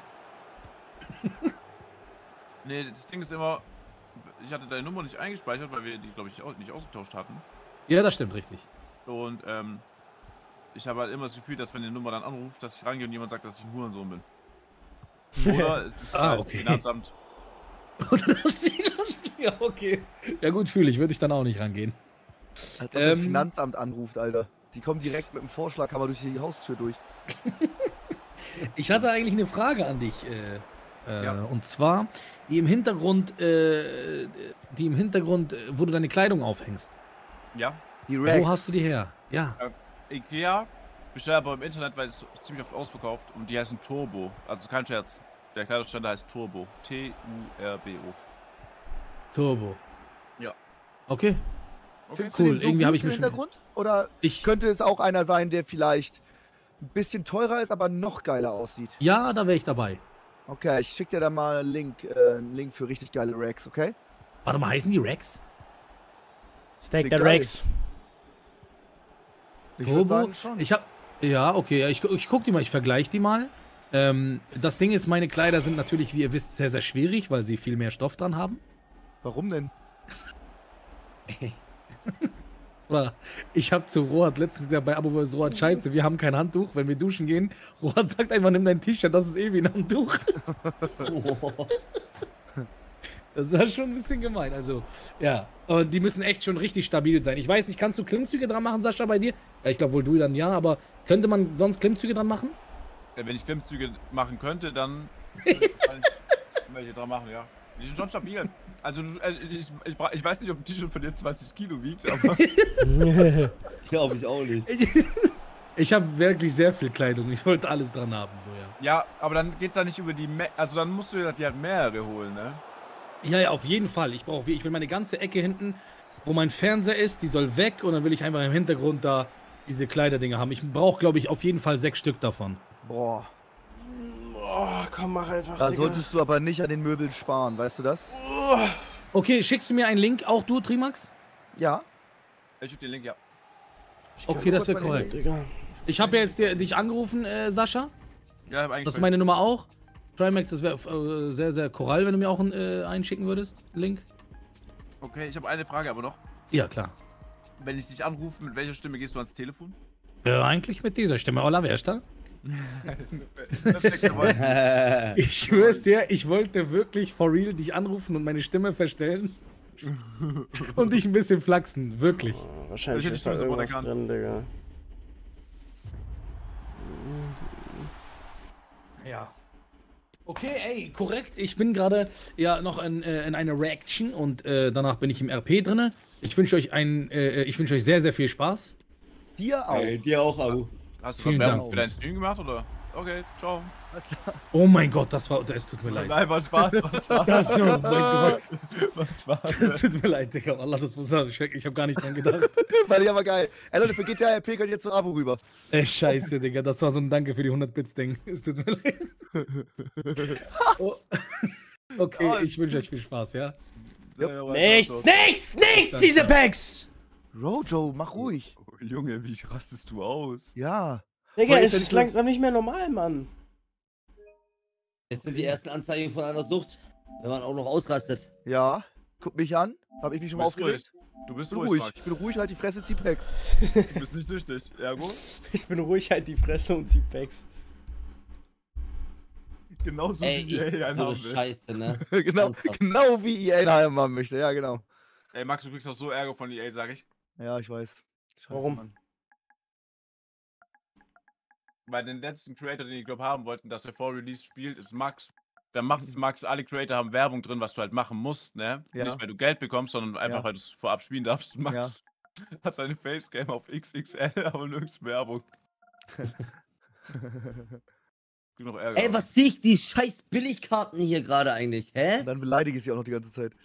Nee, das Ding ist immer, ich hatte deine Nummer nicht eingespeichert, weil wir die, glaube ich, au- nicht ausgetauscht hatten. Ja, das stimmt, richtig. Und ähm, ich habe halt immer das Gefühl, dass wenn die Nummer dann anruft, dass ich rangehe und jemand sagt, dass ich ein Hurensohn bin. Oder es ist Ah, halt okay. das Finanzamt. Oder das Finanzamt? Ja, okay. Ja gut, fühle ich. Würde ich dann auch nicht rangehen. Als ob das Ähm. Finanzamt anruft, Alter. Die kommen direkt mit dem Vorschlaghammer durch die Haustür durch. Ich hatte eigentlich eine Frage an dich. Äh, äh, Ja. Und zwar, die im Hintergrund, äh, die im Hintergrund, äh, wo du deine Kleidung aufhängst. Ja, Die Racks. Wo hast du die her? Ja. Ikea, bestelle aber im Internet, weil es ziemlich oft ausverkauft und die heißen Turbo. Also kein Scherz. Der Kleiderständer heißt Turbo. T U R B O. Turbo. Ja. Okay. Okay. Findest Cool, du den so irgendwie hab gut ich im mich schon- Hintergrund? Oder Ich. könnte es auch einer sein, der vielleicht ein bisschen teurer ist, aber noch geiler aussieht? Ja, da wäre ich dabei. Okay, ich schicke dir da mal einen Link, äh, einen Link für richtig geile Racks, okay? Warte mal, heißen die Rex? Steak Klingt der geil. Rex. Ich würde Turbo? sagen schon. Ich hab. Ja, okay, ja, ich, ich guck die mal, ich vergleiche die mal. Ähm, das Ding ist, meine Kleider sind natürlich, wie ihr wisst, sehr, sehr schwierig, weil sie viel mehr Stoff dran haben. Warum denn? Oder ich habe zu Rohat letztens gesagt, bei Abo ist Rohat scheiße, wir haben kein Handtuch, wenn wir duschen gehen. Rohat sagt einfach, nimm dein T-Shirt, das ist eh wie ein Handtuch. Das war schon ein bisschen gemein, also, ja. Und die müssen echt schon richtig stabil sein. Ich weiß nicht, kannst du Klimmzüge dran machen, Sascha, bei dir? Ja, ich glaube wohl du dann ja, aber könnte man sonst Klimmzüge dran machen? Ja, wenn ich Klimmzüge machen könnte, dann würde ich wahrscheinlich welche dran machen, ja. Die sind schon stabil. Also, du, also ich, ich, ich weiß nicht, ob ein T-Shirt von dir zwanzig Kilo wiegt, aber. Glaube ich auch nicht. Ich habe wirklich sehr viel Kleidung. Ich wollte alles dran haben, so ja. Ja, aber dann geht's da nicht über die. Me also, dann musst du dir halt mehrere holen, ne? Ja, ja, auf jeden Fall. Ich brauche, ich will meine ganze Ecke hinten, wo mein Fernseher ist, die soll weg und dann will ich einfach im Hintergrund da diese Kleiderdinger haben. Ich brauche, glaube ich, auf jeden Fall sechs Stück davon. Boah. Oh, komm, mach einfach, Da Digga. solltest du aber nicht an den Möbeln sparen, weißt du das? Okay, schickst du mir einen Link, auch du, Trimax? Ja. Ich schick den Link, ja. Okay, das wäre kurz meine korrekt. Digga. Ich habe ja jetzt dir, dich angerufen, äh, Sascha. Ja, hab eigentlich. Das ist meine Nummer auch. Trimax, das wäre äh, sehr, sehr korall, wenn du mir auch einen äh, einschicken würdest. Link. Okay, ich habe eine Frage aber noch. Ja, klar. Wenn ich dich anrufe, mit welcher Stimme gehst du ans Telefon? Ja, eigentlich mit dieser Stimme. Hola, wer ist da? Perfekt, jawohl. Ich schwör's dir, ich wollte wirklich for real dich anrufen und meine Stimme verstellen. Und dich ein bisschen flachsen, wirklich. Oh, wahrscheinlich Ich ist da hätte sowieso irgendwas erkannt. drin, Digga. Ja. Okay, ey, korrekt. Ich bin gerade ja noch in, äh, in einer Reaction und äh, danach bin ich im R P drinne. Ich wünsche euch ein, äh, ich wünsche euch sehr, sehr viel Spaß. Dir auch. Ey, dir auch, Abu. Hast du Vielen gerade Werbung Dank. für deinen Stream gemacht oder? Okay, ciao. Oh mein Gott, das war, es tut mir leid. Nein, war Spaß, war Spaß. Das, oh mein Gott, War Spaß. das tut mir leid, Digga. Allah, das muss ich weg. Ich habe gar nicht dran gedacht. Fand ich aber geil. Ey Leute, für G T A R P könnt ihr jetzt zu Abo rüber. Ey, scheiße, Digga. Das war so ein Danke für die hundert Bits-Ding. Es tut mir leid. Oh. Okay, ich wünsche euch viel Spaß, ja? Nichts, nichts, nichts, diese Packs! Rojo, mach ruhig. Oh, Junge, wie rastest du aus? Ja. Digga, Voll es ist ist langsam nicht mehr normal, Mann. Das sind die ersten Anzeigen von einer Sucht, wenn man auch noch ausrastet. Ja. Guck mich an. Hab ich mich schon mal Du bist aufgeregt? Du bist Ich bin ruhig, ruhig. Ich bin ruhig, halt die Fresse, zieh Packs. Max. Du bist nicht süchtig. Ergo? Ich bin ruhig, halt die Fresse und zieh Packs. Genauso Ey, wie ich, er einen so haben will. Scheiße, ne? genau, Ernsthaft. genau wie E A einen haben möchte. Ja, genau. Ey, Max, du kriegst auch so Ärger von E A, sag ich. Ja, ich weiß. Scheiße, Warum? Mann. Weil den letzten Creator, den ich glaube haben wollten, dass er vor Release spielt, ist Max. Dann macht es Max, alle Creator haben Werbung drin, was du halt machen musst, ne? Ja. Nicht, weil du Geld bekommst, sondern einfach, Ja. weil du es vorab spielen darfst. Max hat seine Facecam auf X X L, aber nirgends Werbung. Gibt noch Ärger. Ey, was sehe ich die scheiß Billigkarten hier gerade eigentlich? Hä? Und dann beleidige ich sie auch noch die ganze Zeit.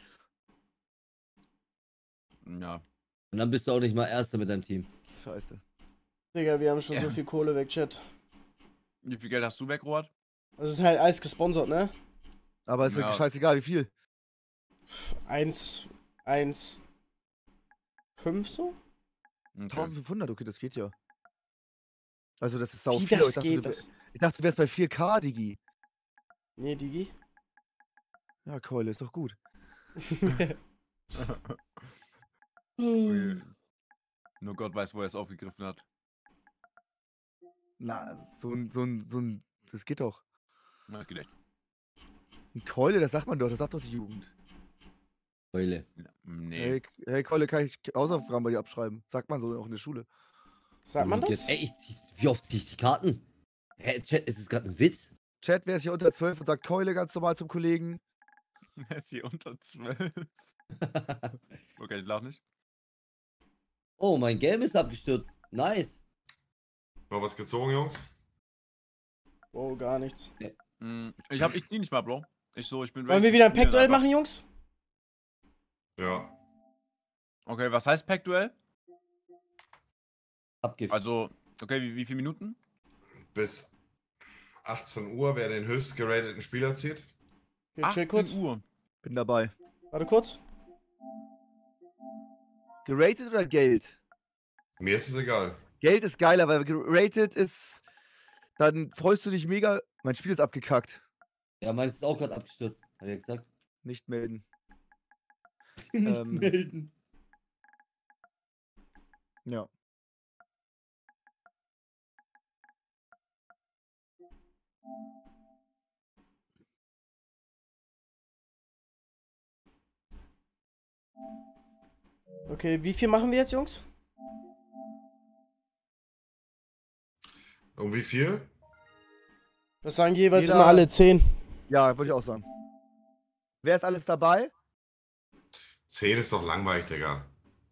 Ja. Und dann bist du auch nicht mal Erster mit deinem Team. Scheiße. Digga, wir haben schon Ja. so viel Kohle weg, Chat. Wie viel Geld hast du weg, Robert? Das ist halt alles gesponsert, ne? Aber ist ja Ja. scheißegal, wie viel. Eins, eins, fünf so? Okay. eintausendfünfhundert, okay, das geht ja. Also das ist sau Wie viel. aber das ich, dachte, geht, du, das? ich dachte, du wärst bei vier K, Digi. Nee, Digi. Ja, Keule, ist doch gut. Okay. Nur Gott weiß, wo er es aufgegriffen hat. Na, so ein, so ein, so ein, das geht doch. Na, das geht echt. Ein Keule, das sagt man doch, das sagt doch die Jugend. Heule. Nee. Hey, hey Keule, kann ich Hausaufgaben bei dir abschreiben? Sagt man so auch in der Schule. Sagt man das? Jetzt, ey, ich, zieh- wie oft ziehe ich die Karten? Hä, Chat, ist es gerade ein Witz? Chat, wer ist hier unter zwölf und sagt Keule ganz normal zum Kollegen? Er ist hier unter zwölf. Okay, ich lach nicht. Oh, mein Game ist abgestürzt. Nice. Noch was gezogen, Jungs? Oh, gar nichts. Mm, Ich hab, ich zieh nicht mal, Bro. Ich so, ich bin Wollen ready wir wieder ein zu spielen Pack-Duell einfach. machen, Jungs? Ja. Okay, was heißt Pack-Duell? Abgift. Also, okay, wie, wie viele Minuten? Bis achtzehn Uhr, wer den höchst gerateten Spieler zieht. Okay, chill kurz. Uhr. Bin dabei. Warte kurz. Geratet oder Geld? Mir ist es egal. Geld ist geiler, weil geratet ist. Dann freust du dich mega. Mein Spiel ist abgekackt. Ja, meins ist auch gerade abgestürzt. Hab ich ja gesagt. Nicht melden. Nicht Ähm. melden. Ja. Okay, wie viel machen wir jetzt, Jungs? Um wie viel? Das sagen jeweils Jeder- immer alle zehn. Ja, würde ich auch sagen. Wer ist alles dabei? zehn ist doch langweilig, Digga.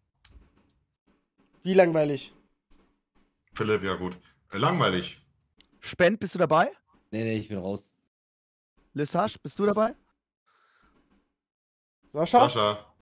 Wie langweilig. Philipp, ja gut. Äh, langweilig. Spend, bist du dabei? Nee, nee, ich bin raus. Lesage, bist du dabei? Sascha? Sascha.